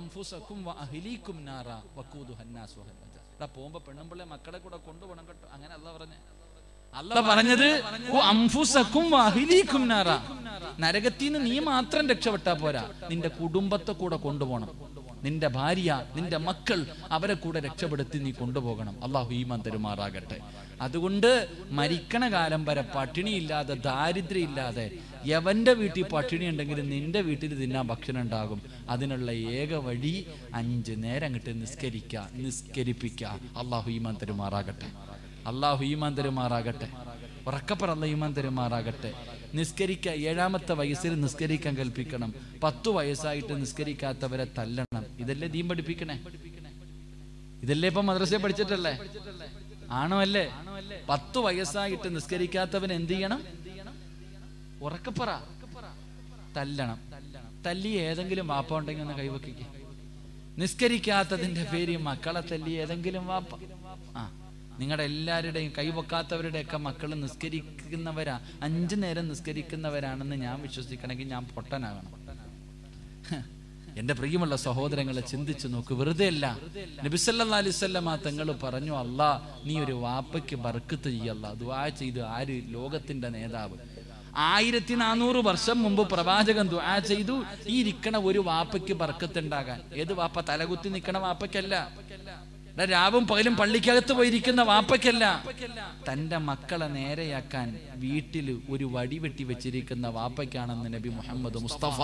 പോകുമ്പോ പെണ്ണുമ്പിള്ളെ മക്കളെ കൂടെ കൊണ്ടുപോകണം കേട്ടോ, അങ്ങനെ അല്ല പറഞ്ഞേ. അല്ല പറഞ്ഞത് നരകത്തിൽ നിന്ന് നീ മാത്രം രക്ഷപ്പെട്ടാ പോരാ, നിന്റെ കുടുംബത്തെ കൂടെ കൊണ്ടുപോകണം. നിന്റെ ഭാര്യ, നിന്റെ മക്കൾ, അവരെ കൂടെ രക്ഷപ്പെടുത്തി നീ കൊണ്ടുപോകണം. അള്ളാഹു ഈമാൻ തരുമാറാകട്ടെ. അതുകൊണ്ട് മരിക്കണ കാലം വരെ പട്ടിണിയില്ലാതെ, ദാരിദ്ര്യം ഇല്ലാതെ, യവന്റെ വീട്ടിൽ പട്ടിണി ഉണ്ടെങ്കിലും നിന്റെ വീട്ടിൽ തിന്നാൻ ഭക്ഷണം ഉണ്ടാകും. അതിനുള്ള ഏക വഴി 5 നേരം അങ്ങോട്ട് നിസ്കരിപ്പിക്കുക. അള്ളാഹു ഈമാൻ തരുമാറാകട്ടെ. അള്ളാഹു ഈമാൻ തരുമാറാകട്ടെ. ഉറക്കപ്പറ അല്ലാഹു ഈമാൻ തരുമാറാകട്ടെ. നിസ്കരിക്കുക. 7ാമത്തെ വയസ്സിൽ നിസ്കരിക്കാൻ കൽപ്പിക്കണം. 10 വയസ്സായിട്ട് നിസ്കരിക്കാത്തവരെ തല്ലണം. ഇതല്ലേ ദീൻ പഠിപ്പിക്കണേ? ഇതല്ലേ ഇപ്പൊ മദ്രസയെ പഠിച്ചിട്ടല്ലേ? ആണോ അല്ലേ? 10 വയസ്സായിട്ട് നിസ്കരിക്കാത്തവൻ എന്ത് ചെയ്യണം? ഉറക്കപ്പറ, തല്ലണം. തല്ലി ഏതെങ്കിലും വാപ്പ ഉണ്ടെങ്കിൽ ഒന്ന് കൈവക്കിക്ക്. നിസ്കരിക്കാത്തതിന്റെ പേര് മക്കളെ തല്ലി ഏതെങ്കിലും വാപ്പ. നിങ്ങളുടെ എല്ലാവരുടെയും കൈവക്കാത്തവരുടെയൊക്കെ മക്കൾ നിസ്കരിക്കുന്നവരാ, 5 നേരം നിസ്കരിക്കുന്നവരാണെന്ന് ഞാൻ വിശ്വസിക്കണമെങ്കിൽ ഞാൻ പൊട്ടനാകണം. എന്റെ പ്രിയമുള്ള സഹോദരങ്ങളെ ചിന്തിച്ചു നോക്ക്. വെറുതെ അല്ല. നബി സല്ലല്ലാഹു അലൈഹി വസല്ലമ തങ്ങൾ പറഞ്ഞു, അല്ലാ നീ ഒരു വാപ്പയ്ക്ക് ബർക്കത്ത് ചെയ്യല്ല. ദുആ ചെയ്ത് ആര്? ലോകത്തിന്റെ നേതാവ്. 1400 വർഷം മുമ്പ് പ്രവാചകൻ ദുആ ചെയ്തു, ഈ ഇരിക്കണ ഒരു വാപ്പയ്ക്ക് ബർക്കത്ത് ഉണ്ടാകാൻ. ഏത് വാപ്പ? തലകുത്തി നിൽക്കണ വാപ്പയ്ക്കല്ല, രാവും പകലും പള്ളിക്കകത്ത് പോയിരിക്കുന്ന വാപ്പയ്ക്കല്ല. തന്റെ മക്കളെ നേരെയാക്കാൻ വീട്ടിൽ ഒരു വടി വെട്ടി വെച്ചിരിക്കുന്ന വാപ്പയ്ക്കാണെന്ന് നബി മുഹമ്മദ് മുസ്തഫ.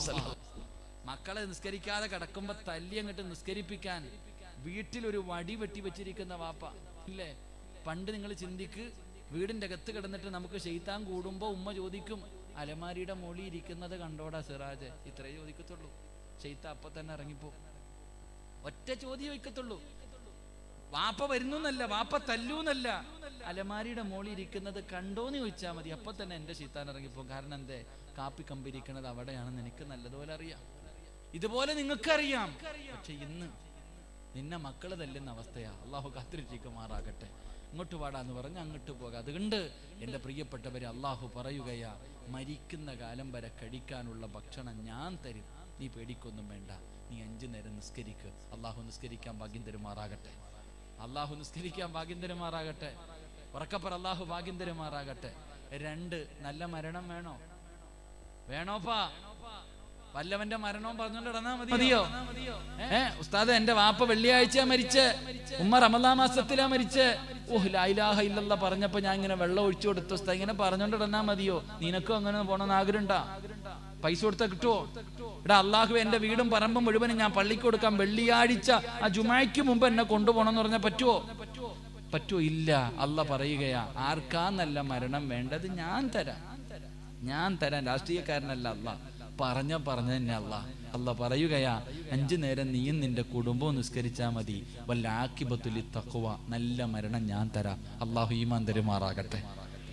മക്കളെ നിസ്കരിക്കാതെ കിടക്കുമ്പോ തല്ലി അങ്ങോട്ട് നിസ്കരിപ്പിക്കാൻ വീട്ടിൽ ഒരു വടി വെട്ടി വെച്ചിരിക്കുന്ന വാപ്പ ഇല്ലേ? പണ്ട് നിങ്ങൾ ചിന്തിക്ക്, വീടിന്റെ അകത്ത് കിടന്നിട്ട് നമുക്ക് ശൈത്താൻ കൂടുമ്പോ ഉമ്മ ചോദിക്കും, അലമാരിയുടെ മോളി ഇരിക്കുന്നത് കണ്ടോടാ സിറാജ്? ഇത്രേ ചോദിക്കത്തുള്ളൂ. ശൈത്താൻ അപ്പൊ തന്നെ ഇറങ്ങിപ്പോ. ഒറ്റ ചോദ്യം വയ്ക്കത്തുള്ളൂ. വാപ്പ വരുന്നല്ല, വാപ്പ തല്ലൂന്നല്ല, അലമാരിയുടെ മോളി ഇരിക്കുന്നത് കണ്ടോന്ന് ചോദിച്ചാൽ മതി. അപ്പൊ തന്നെ എന്റെ ശൈത്താൻ ഇറങ്ങിപ്പോ. കാരണം എന്തേ? കാപ്പി കമ്പിരിക്കണത് അവിടെയാണെന്ന് എനിക്ക് നല്ലതുപോലെ അറിയാം. ഇതുപോലെ നിങ്ങൾക്കറിയാം. പക്ഷെ ഇന്ന് നിന്നെ മക്കള് തല്ലുന്ന അവസ്ഥയാ. അള്ളാഹു കാത്തിരിക്കുമാറാകട്ടെ. ഇങ്ങോട്ട് പാടാന്ന് പറഞ്ഞ് അങ്ങോട്ട് പോകാം. അതുകൊണ്ട് എൻ്റെ പ്രിയപ്പെട്ടവരെ, അള്ളാഹു പറയുകയാ, മരിക്കുന്ന കാലം വരെ കഴിക്കാനുള്ള ഭക്ഷണം ഞാൻ തരും, നീ പേടിക്കൊന്നും വേണ്ട, നീ 5 നേരം നിസ്കരിക്ക്. അള്ളാഹു നിസ്കരിക്കാൻ ഭാഗ്യം തരുമാറാകട്ടെ. അള്ളാഹു നിസ്കരിക്കാൻ ഭാഗ്യം തരുമാറാകട്ടെ. ഉറക്കപ്പറ, അള്ളാഹു ഭാഗ്യം തരുമാറാകട്ടെ. 2 നല്ല മരണം വേണോ? വേണോപ്പാ? വല്ലവന്റെ മരണവും പറഞ്ഞോണ്ട് ഇടന്നാ മതിയോ? ഉസ്താദ് എന്റെ വാപ്പ വെള്ളിയാഴ്ച മരിച്ച്, ഉമ്മ റമദാൻ മാസത്തിലാ മരിച്ച്, ലാ ഇലാഹ ഇല്ലല്ലാഹ് പറഞ്ഞപ്പോ ഞാൻ ഇങ്ങനെ വെള്ളം ഒഴിച്ചു കൊടുത്തു. ഉസ്താദ് ഇങ്ങനെ പറഞ്ഞോണ്ട് ഇടന്നാ മതിയോ? നിനക്കും അങ്ങനെ പോണെന്ന് ആഗ്രഹണ്ടാ? പൈസ കൊടുത്താ കിട്ടുവോ? ഇവിടെ അള്ളാഹു എന്റെ വീടും പറമ്പും മുഴുവനും ഞാൻ പള്ളിക്ക് കൊടുക്കാം, വെള്ളിയാഴ്ച ആ ജുമായ്ക്ക് മുമ്പ് എന്നെ കൊണ്ടുപോകണം എന്ന് പറഞ്ഞാൽ പറ്റുവോ? പറ്റുവോ? ഇല്ല. അള്ളാഹ് പറയുകയാ, ആർക്കാ നല്ല മരണം വേണ്ടത്? ഞാൻ തരാം, ഞാൻ തരാം. രാഷ്ട്രീയക്കാരനല്ല അള്ളാഹ്. പറഞ്ഞ തന്നെ അല്ലാഹ് പറയുകയാ, 5 നേരം നീയും നിന്റെ കുടുംബവും നിസ്കരിച്ചാൽ മതി. വല്ല ആക്കിബത്തുലി തഖ്വ, നല്ല മരണം ഞാൻ തരാം. അല്ലാഹു ഈമാൻ തരുമാറാകട്ടെ.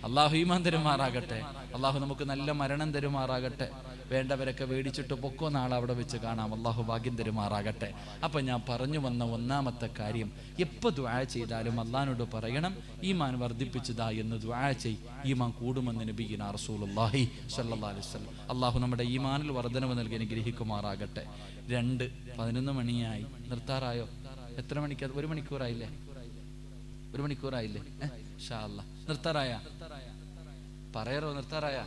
അല്ലാഹു നമുക്ക് നല്ല മരണം തരുമാറാകട്ടെ. വേണ്ടവരൊക്കെ മേടിച്ചിട്ട് പൊക്കോ, നാളെ അവിടെ വെച്ച് കാണാം. അല്ലാഹു ഭാഗ്യം തരുമാറാകട്ടെ. അപ്പം ഞാൻ പറഞ്ഞു വന്ന ഒന്നാമത്തെ കാര്യം, എപ്പോൾ ദുആ ചെയ്താലും അല്ലാഹുവിനോട് പറയണം ഈമാൻ വർദ്ധിപ്പിച്ചതാ എന്ന് ദുആ ചെയ്. ഈമാൻ കൂടുമെന്ന് നബിയിന റസൂലുള്ളാഹി സ്വല്ലല്ലാഹു അലൈഹി വസല്ലം. അല്ലാഹു നമ്മുടെ ഈമാനിൽ വർദ്ധനവ് നൽകി അനുഗ്രഹിക്കുമാറാകട്ടെ. 2:11 മണിയായി. നിർത്താറായോ? എത്ര മണിക്ക്? 1 മണിക്കൂറായില്ലേ? 1 മണിക്കൂറായില്ലേ? ഇൻഷാ അല്ലാഹ് നിർത്താറായ? പറയറോ നിർത്താറായ?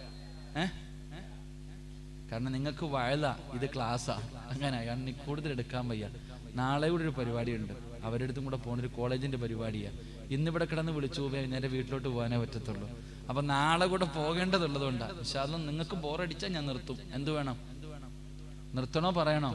കാരണം നിങ്ങൾക്ക് വയല, ഇത് ക്ലാസ്സാ. അങ്ങനെ കാരണം കൂടുതൽ എടുക്കാൻ വയ്യ. നാളെ കൂടെ ഒരു പരിപാടിയുണ്ട്, അവരുടെ അടുത്തും കൂടെ പോകുന്നൊരു കോളേജിന്റെ പരിപാടിയാണ്. ഇന്നിവിടെ കിടന്ന് വിളിച്ചു പോയി നേരെ വീട്ടിലോട്ട് പോകാനേ പറ്റത്തുള്ളൂ. അപ്പൊ നാളെ കൂടെ പോകേണ്ടതുള്ളതുകൊണ്ടാണ്. പക്ഷെ അതൊന്നും നിങ്ങൾക്ക് ബോറടിച്ചാൽ ഞാൻ നിർത്തും. എന്ത് വേണം? നിർത്തണോ പറയണോ?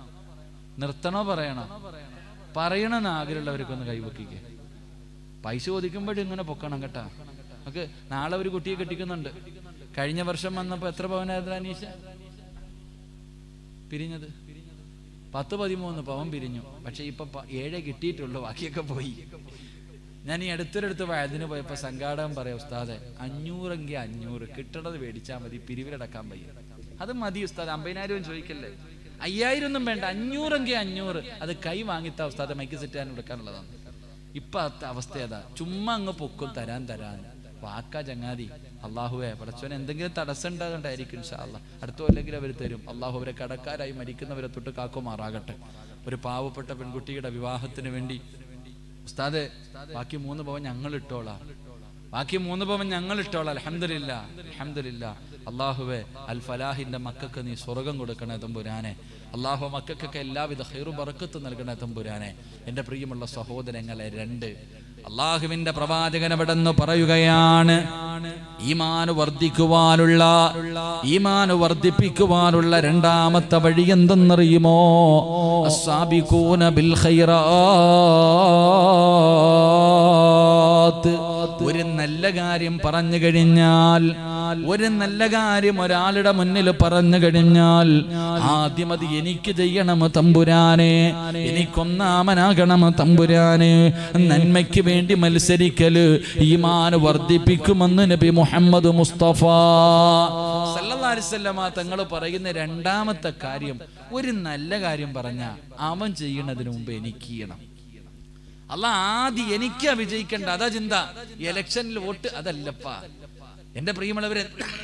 പറയണമെന്ന് ആഗ്രഹമുള്ളവർക്കൊന്ന് കൈവക്കിക്കേ. പൈസ ഒതുക്കുമ്പോഴും ഇങ്ങനെ പൊക്കണം കേട്ടാ. നമുക്ക് നാളെ ഒരു കുട്ടിയെ കെട്ടിക്കുന്നുണ്ട്. കഴിഞ്ഞ വർഷം വന്നപ്പോ എത്ര പവനായിരുന്നു അനീഷ പിരിഞ്ഞത്? 10-13 പവൻ പിരിഞ്ഞു. പക്ഷെ ഇപ്പൊ 7 കിട്ടിയിട്ടുള്ളൂ, ബാക്കിയൊക്കെ പോയി. ഞാൻ ഈ അടുത്തൊരിടത്ത് വയതിന് പോയപ്പോ സംഘാടകം പറയാം, ഉസ്താദെ 500 എങ്കിൽ 500 കിട്ടണത് മേടിച്ചാൽ മതി, പിരിവിലടക്കാൻ വയ്യ. അത് മതി ഉസ്താദ്, 50,000 ചോദിക്കല്ലേ. 5,000 ഒന്നും വേണ്ട, 500 എങ്കിൽ 500. അത് കൈ വാങ്ങിത്താ ഉസ്താദെ, മൈക്ക് സെറ്റ് ചെയ്യാൻ എടുക്കാനുള്ളതാണ്. ഇപ്പൊ അവസ്ഥ ഏതാ? ചുമ്മാ അങ്ങ് പൊക്കും, തരാൻ വാക്കാ ചങ്ങാതി. അള്ളാഹുവെ പടച്ചോനെ എന്തെങ്കിലും തടസ്സം ഉണ്ടാകണ്ടായിരിക്കും. ഇൻഷാ അല്ലാഹ് അടുത്തോ അല്ലെങ്കിൽ അവർ തരും. അള്ളാഹു അവരെ കടക്കാരായി മരിക്കുന്നവരെ തൊട്ട് കാക്കുമാറാകട്ടെ. ഒരു പാവപ്പെട്ട പെൺകുട്ടിയുടെ വിവാഹത്തിന് വേണ്ടി ഉസ്താദെ ബാക്കി 3 പവൻ ഞങ്ങൾ ഇട്ടോളാം. അൽഹംദുലില്ലാ. അള്ളാഹുവെ അൽ ഫലാഹിന്റെ മക്കൾക്ക് നീ സ്വർഗം കൊടുക്കണേ തമ്പുരാനെ. അള്ളാഹു മക്കൾക്കൊക്കെ എല്ലാവിധ ഖൈറു ബറക്കത്ത് നൽകണേ തമ്പുരാനെ. എൻ്റെ പ്രിയമുള്ള സഹോദരങ്ങളെ, 2 അള്ളാഹുവിന്റെ പ്രവാചകൻ അവിടെന്ന് പറയുകയാണ്, ഈമാൻ വർദ്ധിപ്പിക്കുവാനുള്ള രണ്ടാമത്തെ വഴി എന്തെന്നറിയുമോ? അസ്സാബിഖൂന ബിൽ ഖൈറാത്ത്. ഒരു നല്ല കാര്യം പറഞ്ഞു കഴിഞ്ഞാൽ, ഒരാളുടെ മുന്നിൽ പറഞ്ഞു കഴിഞ്ഞാൽ ആദ്യം അത് എനിക്ക് ചെയ്യണം തമ്പുരാനെ, എനിക്കൊന്നാമനാകണം തമ്പുരാനെ. നന്മയ്ക്ക് വേണ്ടി മത്സരിക്കല് ഈമാൻ വർദ്ധിപ്പിക്കുമെന്ന് നബി മുഹമ്മദ് മുസ്തഫ സല്ലല്ലാഹു അലൈഹി വസല്ലം തങ്ങൾ പറയുന്ന രണ്ടാമത്തെ കാര്യം, ഒരു നല്ല കാര്യം പറഞ്ഞ അവൻ ചെയ്യുന്നതിന് മുമ്പ് എനിക്ക് ചെയ്യണം. അല്ലാഹ് ആദ്യം എനിക്കാ വിജയിക്കണ്ട, അതാ ചിന്ത. ഇലക്ഷനിൽ വോട്ട് അതല്ലപ്പാ. എന്റെ പ്രിയമുള്ളവരെ,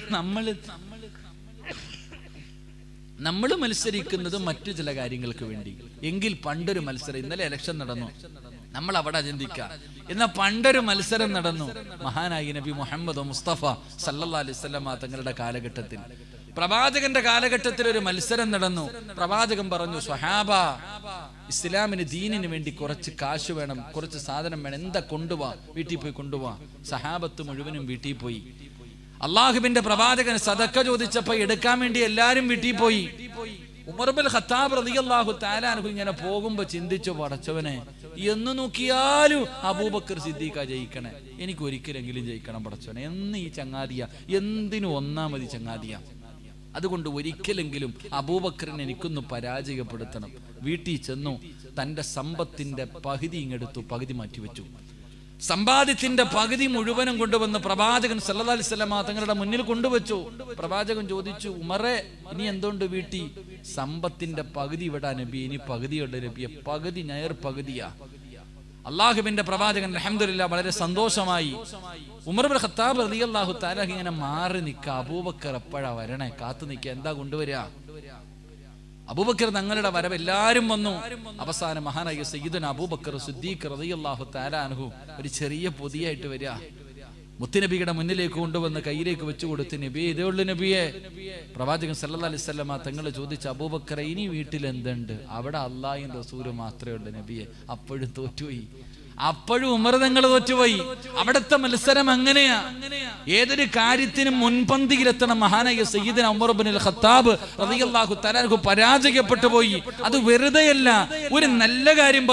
നമ്മൾ മത്സരിക്കുന്നത് മറ്റു ചില കാര്യങ്ങൾക്ക് വേണ്ടി. എങ്കിൽ പണ്ടൊരു മത്സരം, ഇന്നലെ ഇലക്ഷൻ നടന്നു, നമ്മൾ അവിടെ ചിന്തിക്കാം. എന്നാൽ പണ്ടൊരു മത്സരം നടന്നു, മഹാനായി നബി മുഹമ്മദ് മുസ്തഫ സല്ലല്ലാഹു അലൈഹി വസല്ലം തങ്ങളുടെ കാലഘട്ടത്തിൽ, പ്രവാചകന്റെ കാലഘട്ടത്തിൽ ഒരു മത്സരം നടന്നു. പ്രവാചകൻ പറഞ്ഞു, സ്വഹാബ, ഇസ്ലാമിന് ദീനിന് വേണ്ടി കുറച്ച് കാശ് വേണം, കുറച്ച് സാധനം വേണം, എന്താ കൊണ്ടുപോവാ? വീട്ടിൽ പോയി കൊണ്ടുപോവാ. സഹാബത്ത് മുഴുവനും വീട്ടിൽ പോയി. അള്ളാഹുവിന്റെ പ്രവാചകൻ സദക്ക ചോദിച്ചപ്പോ എടുക്കാൻ വേണ്ടി എല്ലാരും വീട്ടിൽ പോയി. ഉമർ ഇബ്നുൽ ഖത്താബ് റളിയല്ലാഹു തആല അൻഹു ഇങ്ങനെ പോകുമ്പോ ചിന്തിച്ചു, പടച്ചവനെ, എന്ന് നോക്കിയാലും അബൂബക്കർ സിദ്ദീഖ ജയിക്കണേ, എനിക്ക് ഒരിക്കലെങ്കിലും ജയിക്കണം പടച്ചവനെ. എന്ന് ഈ ചങ്ങാതിയ, എന്തിനു ഒന്നാമതി ചങ്ങാതിയ. അതുകൊണ്ട് ഒരിക്കലെങ്കിലും അബൂബക്കറിനെ എനിക്കൊന്ന് പരാജയപ്പെടുത്തണം. വീട്ടിൽ ചെന്നു, തന്റെ സമ്പത്തിന്റെ പകുതി ഇങ്ങെടുത്തു, പകുതി മാറ്റിവെച്ചു. സമ്പാദ്യത്തിന്റെ പകുതി മുഴുവനും കൊണ്ടുവന്ന് പ്രവാചകൻ സല്ലല്ലാഹു അലൈഹി വസല്ലം തങ്ങളുടെ മുന്നിൽ കൊണ്ടുവച്ചു. പ്രവാചകൻ ചോദിച്ചു, ഉമറേ, ഇനി എന്തുകൊണ്ട് വീട്ടി? സമ്പത്തിന്റെ പകുതി വിടാ നബി, ഇനി പകുതിയുണ്ട് നബിയെ, പകുതി നേർ പകുതിയാ. അള്ളാഹുവിന്റെ പ്രവാചകൻ അൽഹംദുലില്ലാഹ് വളരെ സന്തോഷമായി. ഉമർ ഇബ്നുൽ ഖത്താബ് റളിയല്ലാഹു തആല ഇങ്ങനെ മാറി നിൽക്കുക. അബൂബക്കർ എപ്പോഴാ വരണേ? കാത്തു നിൽക്കുക. എന്താ കൊണ്ടുവരിക? അബൂബക്കർ തങ്ങളുടെ വരവ്. എല്ലാരും വന്നു. അവസാനം മഹാനായ സയ്യിദുനാ അബൂബക്കർ സിദ്ദീഖ് റളിയല്ലാഹു തആല അൻഹു ഒരു ചെറിയ പൊതിയായിട്ട് വരിക. മുത്തുനബിയുടെ മുന്നിലേക്ക് കൊണ്ടുവന്ന് കയ്യിലേക്ക് വെച്ചു കൊടുത്ത്, നബിയെ, ഇതേ ഉള്ളു നബിയെ. പ്രവാചകൻ സല്ലല്ലാഹു അലൈഹി വസല്ലം തങ്ങൾ ചോദിച്ചു, അബൂബക്കറെ, ഇനി വീട്ടിൽ എന്തുണ്ട്? അവിടെ അല്ലാഹുവിൻ റസൂൽ മാത്രമേ ഉള്ളൂ നബിയെ. അപ്പോഴും തോറ്റുപോയി. അപ്പോഴും ഉമർ തങ്ങൾ തോറ്റുപോയി. അവിടുത്തെ മത്സരം അങ്ങനെയാ. ഏതൊരു കാര്യത്തിനും മുൻപന്തിയിലെത്തണം. മഹാനായ സയ്യിദുനാ ഉമർ ഇബ്നുൽ ഖത്താബ് റളിയല്ലാഹു തആല അൻഹു പരാജയപ്പെട്ടു പോയി. അത് വെറുതെയല്ല. ഒരു നല്ല കാര്യം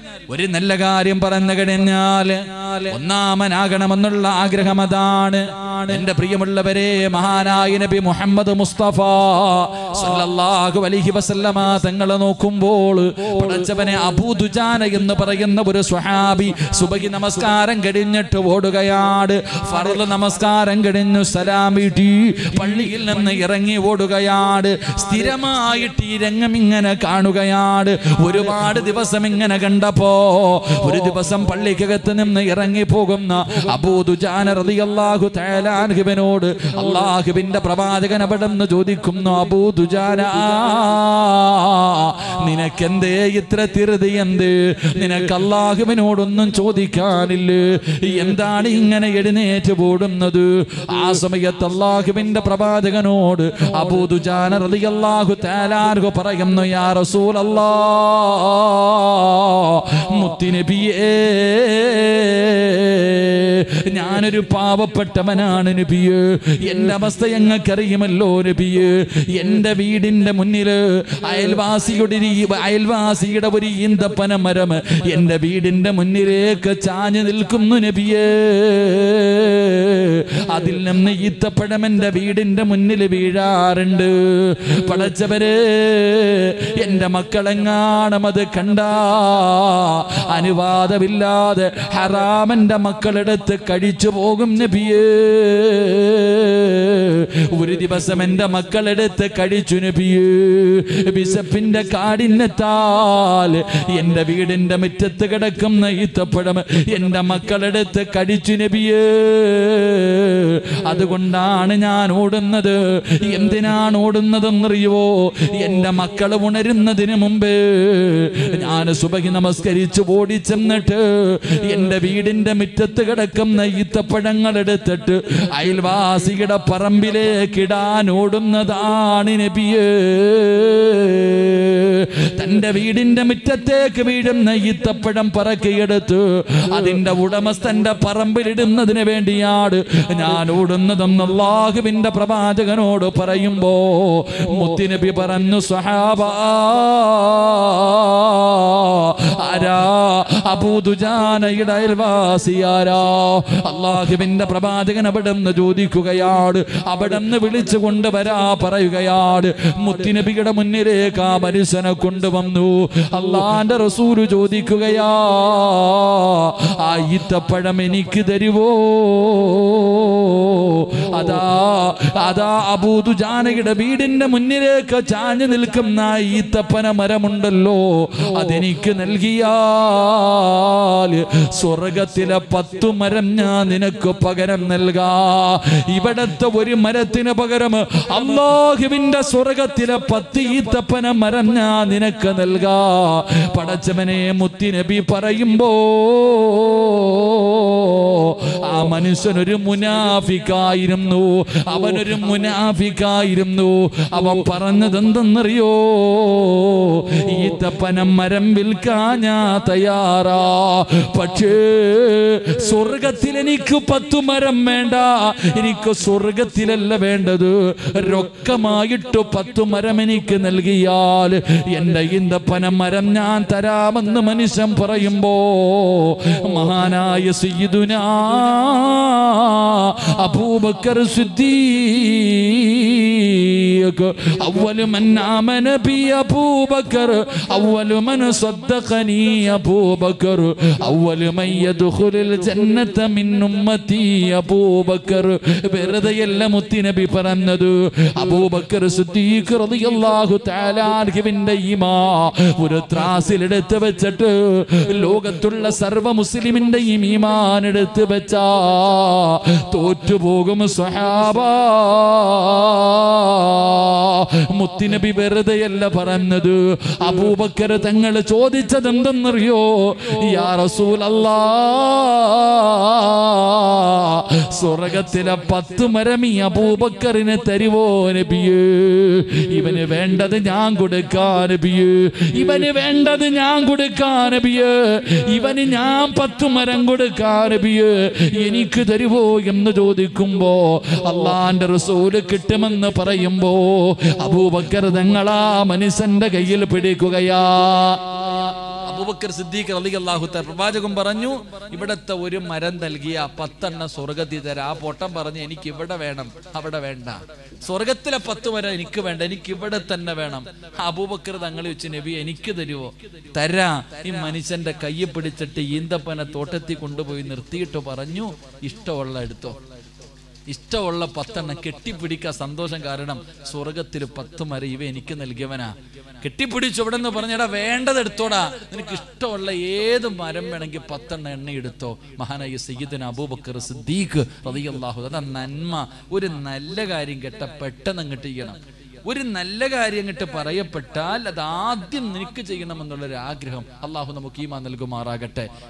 പറഞ്ഞു കഴിഞ്ഞാൽ ഒന്നാമനാകണമെന്നുള്ള ആഗ്രഹം അതാണ്. എന്റെ പ്രിയമുള്ളവരെ, മഹാനായ നബി മുഹമ്മദ് മുസ്തഫ സല്ലല്ലാഹു അലൈഹി വസല്ലമ തങ്ങളെ നോക്കുമ്പോൾ പടച്ചവനെ അബൂ ദുജാന എന്ന് പറയുന്ന ഒരു സ്വഹാബി സുബഹി നമസ്കാരം കഴിഞ്ഞിട്ട് ഓടുകയാണ്. ഫർള് നമസ്കാരം കഴിഞ്ഞു സലാം വീട്ടി പള്ളിയിൽ നിന്ന് ഇറങ്ങി ഓടുകയാണ്. സ്ഥിരമായിട്ട് ഈ രംഗം ഇങ്ങനെ കാണുകയാണ്. ഒരുപാട് ദിവസം ഇങ്ങനെ കണ്ടപ്പോ ഒരു ദിവസം പള്ളിക്കകത്ത് നിന്ന് ഇറങ്ങി പോകുന്ന അബൂ ദുജാന റളിയല്ലാഹു തആല അൻഹുവിനോട് അല്ലാഹുവിന്റെ പ്രവാചകൻ അവിടെന്ന് ചോദിക്കുന്നു, അബൂ ദുജാന, നിനക്കെന്തേ ഇത്ര ധൃതി? എന്ത് നിനക്ക് അല്ലാഹുവിനോടൊന്നും ചോദിക്കാനില്ലേ? എന്താണ് ഇങ്ങനെ എഴുന്നേറ്റ് ഓടുന്നത്? ആ സമയത്ത് അല്ലാഹുവിന്റെ പ്രവാചകനോട് അബൂ ദുജാന റളിയല്ലാഹു തആല അൻഹു പറയുന്നു, യാ റസൂലല്ലാഹ്, മുത്തുനബിയേ, ഞാനൊരു പാവപ്പെട്ടവനാണ് നബിയേ. എന്റെ അവസ്ഥ ഞങ്ങൾക്കറിയുമല്ലോ നബിയേ. എന്റെ വീടിന്റെ മുന്നില് അയൽവാസിയുടെ ഒരു ഈന്തപ്പന മരം എന്റെ വീടിന്റെ മുന്നിലേക്ക് ചാഞ്ഞു നിൽക്കുന്നു നബിയേ. അതിൽ നിന്ന് ഈത്തപ്പഴം എന്റെ വീടിന്റെ മുന്നിൽ വീഴാറുണ്ട്. പടച്ചവരെ, എന്റെ മക്കളെങ്ങാണം അത് കണ്ടാ അനുവാദമില്ലാതെ ഹറാമന്റെ മക്കളെടുത്ത് കഴിച്ചു പോകും നബിയേ. ഒരു ദിവസം എന്റെ മക്കളെടുത്ത് കഴിച്ചു നബിയേ. വിശപ്പിന്റെ കാഠിന്യത്താൽ എന്റെ വീടിന്റെ മുറ്റത്ത് കിടക്കുന്ന ഈത്തപ്പഴം എന്റെ മക്കളെടുത്ത് കഴിച്ചു നബിയേ. അതുകൊണ്ടാണ് ഞാൻ ഓടുന്നത്. എന്തിനാണ് ഓടുന്നതെന്നറിയുവോ? എന്റെ മക്കൾ ഉണരുന്നതിന് മുമ്പ് ഞാൻ സുബഹി നമസ്കരിച്ച് ഓടിച്ചെന്നിട്ട് എന്റെ വീടിന്റെ മുറ്റത്ത് കിടക്കുന്ന ഈത്തപ്പഴങ്ങൾ എടുത്തിട്ട് അയൽവാസിയുടെ പറമ്പിലേക്ക് ഇടാൻ ഓടുന്നതാണ് നബിയേ. തന്റെ വീടിന്റെ മുറ്റത്തേക്ക് വീഴുന്ന ഈത്തപ്പഴം പറക്കിയെടുത്ത് അതിന്റെ ഉടമസ്ഥന്റെ പറമ്പിലിടുന്നതിന് വേണ്ടിയാണ് ഞാൻ ഓടുന്നതെന്ന് അല്ലാഹുവിന്റെ പ്രവാചകനോട് പറയുമ്പോ മുത്തുനബി പറഞ്ഞു, സ്വഹാബാ, ആരാ? അബൂ ദുജാനയുടെ അയൽവാസിയാരാ? അല്ലാഹുവിന്റെ പ്രവാചകൻ അവിടെന്ന് ചോദിക്കുകയാണ്. അവിടെന്ന് വിളിച്ചു കൊണ്ടുവരാ പറയുകയാണ്. മുത്തുനബിയുടെ മുന്നിലേക്ക് ആ മനുഷ്യനെ കൊണ്ടുവന്നു. അല്ലാഹുവിന്റെ റസൂല് ചോദിക്കുകയാ, ആ ഈത്തപ്പഴം എനിക്ക് തരുവോ? അതാ അബൂ ദുജാനയുടെ വീടിന്റെ മുന്നിലേക്ക് ചാഞ്ഞു നിൽക്കുന്ന ഈത്തപ്പന മരമുണ്ടല്ലോ, അതെനിക്ക് നൽകിയാൽ സ്വർഗത്തിലെ 10 മരം ഞാൻ നിനക്ക് പകരം നൽകാ. ഇവിടത്തെ ഒരു മരത്തിന് പകരം അല്ലാഹുവിന്റെ സ്വർഗത്തിലെ 10 ഈത്തപ്പന മരം ഞാൻ നിനക്ക് നൽകാ. പടച്ചവനെ, മുത്തുനബി പറയുമ്പോ ആ മനുഷ്യനൊരു മുനാഫിക്കായിരുന്നു. അവനൊരു മുനാഫിക്കായിരുന്നു. അവൻ പറഞ്ഞത് എന്തെന്നറിയോ? ഈത്തപ്പന മരം വിൽക്കാൻ ഞാൻ തയ്യാറാ, പക്ഷേ സ്വർഗത്തിൽ എനിക്ക് 10 മരം വേണ്ട. എനിക്ക് സ്വർഗത്തിലല്ല വേണ്ടത്, രൊക്കമായിട്ട് 10 മരം എനിക്ക് നൽകിയാൽ എന്റെ ഈന്തപ്പന മരം ഞാൻ തരാമെന്ന് മനുഷ്യൻ പറയുമ്പോ മഹാനായ സയ്യിദുനാ അബൂബക്കർ സിദ്ദീഖ് അവ്വലു മൻ ആമന ബി അബൂബക്കർ അവ്വലു മൻ സദ്ദഖനി അബൂബക്കർ അവ്വലു മൻ യദ്ഖുലുൽ ജന്നത മിൻ ഉമ്മതി അബൂബക്കർ. വെറുതെയല്ല മുത്തുനബി പറഞ്ഞത്. അബൂബക്കർ സിദ്ദീഖ് റളിയല്ലാഹു തആല അൻഹുവിന്റെ ഈമാൻ ഒരു ത്രാസിലെടുത്ത് വെച്ചിട്ട് ലോകത്തുള്ള സർവ്വ മുസ്ലിമിന്റെയും ഈമാൻ എടുത്ത് വെച്ചാ തോറ്റുപോകും സ്വഹാബാ. മുത്തുനബി വെറുതെയല്ല പറഞ്ഞത്. അബൂബക്കർ തങ്ങൾ ചോദിച്ചത് എന്തെന്നറിയോ? യാ റസൂലല്ലാഹ്, സ്വർഗത്തിലെ 10 മരം ഈ അബൂബക്കറിന് തരുവോ നബിയേ? ഇവന് വേണ്ടത് ഞാൻ കൊടുക്കാൻ നബിയേ. ഇവന് വേണ്ടത് ഞാൻ കൊടുക്കാൻ നബിയേ. ഇവന് ഞാൻ 10 മരം കൊടുക്കാൻ നബിയേ. എനിക്ക് തരുവോ എന്ന് ചോദിക്കുമ്പോ അല്ലാഹുവിന്റെ റസൂല് കിട്ടുമെന്ന് പറയുമ്പോ അബൂബക്കർ തങ്ങളാ മനുഷ്യന്റെ കയ്യിൽ പിടിക്കുകയാ. അബൂബക്കർ സിദ്ദീഖ് റളിയല്ലാഹു തആല പ്രവാചകൻ പറഞ്ഞു, ഇവിടത്തെ ഒരു മരം നൽകിയ 10 സ്വർഗ്ഗത്തിൽ തരാം. ആ പൊട്ടൻ പറഞ്ഞു, എനിക്ക് ഇവിടെ വേണം, അവിടെ വേണ്ട. സ്വർഗത്തിലെ 10 മരം എനിക്ക് വേണ്ട, എനിക്ക് ഇവിടെ തന്നെ വേണം. അബൂബക്കർ തങ്ങൾ വെച്ച്, നബി എനിക്ക് തരുവോ? തരാ. ഈ മനുഷ്യന്റെ കയ്യെ പിടിച്ചിട്ട് ഈന്തപ്പന തോട്ടത്തിൽ കൊണ്ടുപോയി നിർത്തിയിട്ട് പറഞ്ഞു, ഇഷ്ടമുള്ള എടുത്തോ, ഇഷ്ടമുള്ള 10 കെട്ടിപ്പിടിക്കാൻ സന്തോഷം. കാരണം സ്വർഗത്തിൽ 10 മരം ഇവ എനിക്ക് നൽകിയവനാ. കെട്ടിപ്പിടിച്ചു. ഇവിടെ നിന്ന് പറഞ്ഞടാ, വേണ്ടത് എടുത്തോടാ, നിനക്ക് ഇഷ്ടമുള്ള ഏത് മരം വേണമെങ്കിൽ 10 എണ്ണ എടുത്തോ. മഹാനായ സയ്യിദുനാ അബൂബക്കർ സിദ്ദീഖ് റളിയല്ലാഹു അതാ നന്മ. ഒരു നല്ല കാര്യം കേട്ട പെട്ടെന്ന് അങ്ങോട്ട് ചെയ്യണം. ഒരു നല്ല കാര്യം അങ്ങോട്ട് പറയപ്പെട്ടാൽ അത് ആദ്യം നിനക്ക് ചെയ്യണമെന്നുള്ളൊരു ആഗ്രഹം. അള്ളാഹു നമുക്ക് ഈമാൻ നൽകുമാറാകട്ടെ.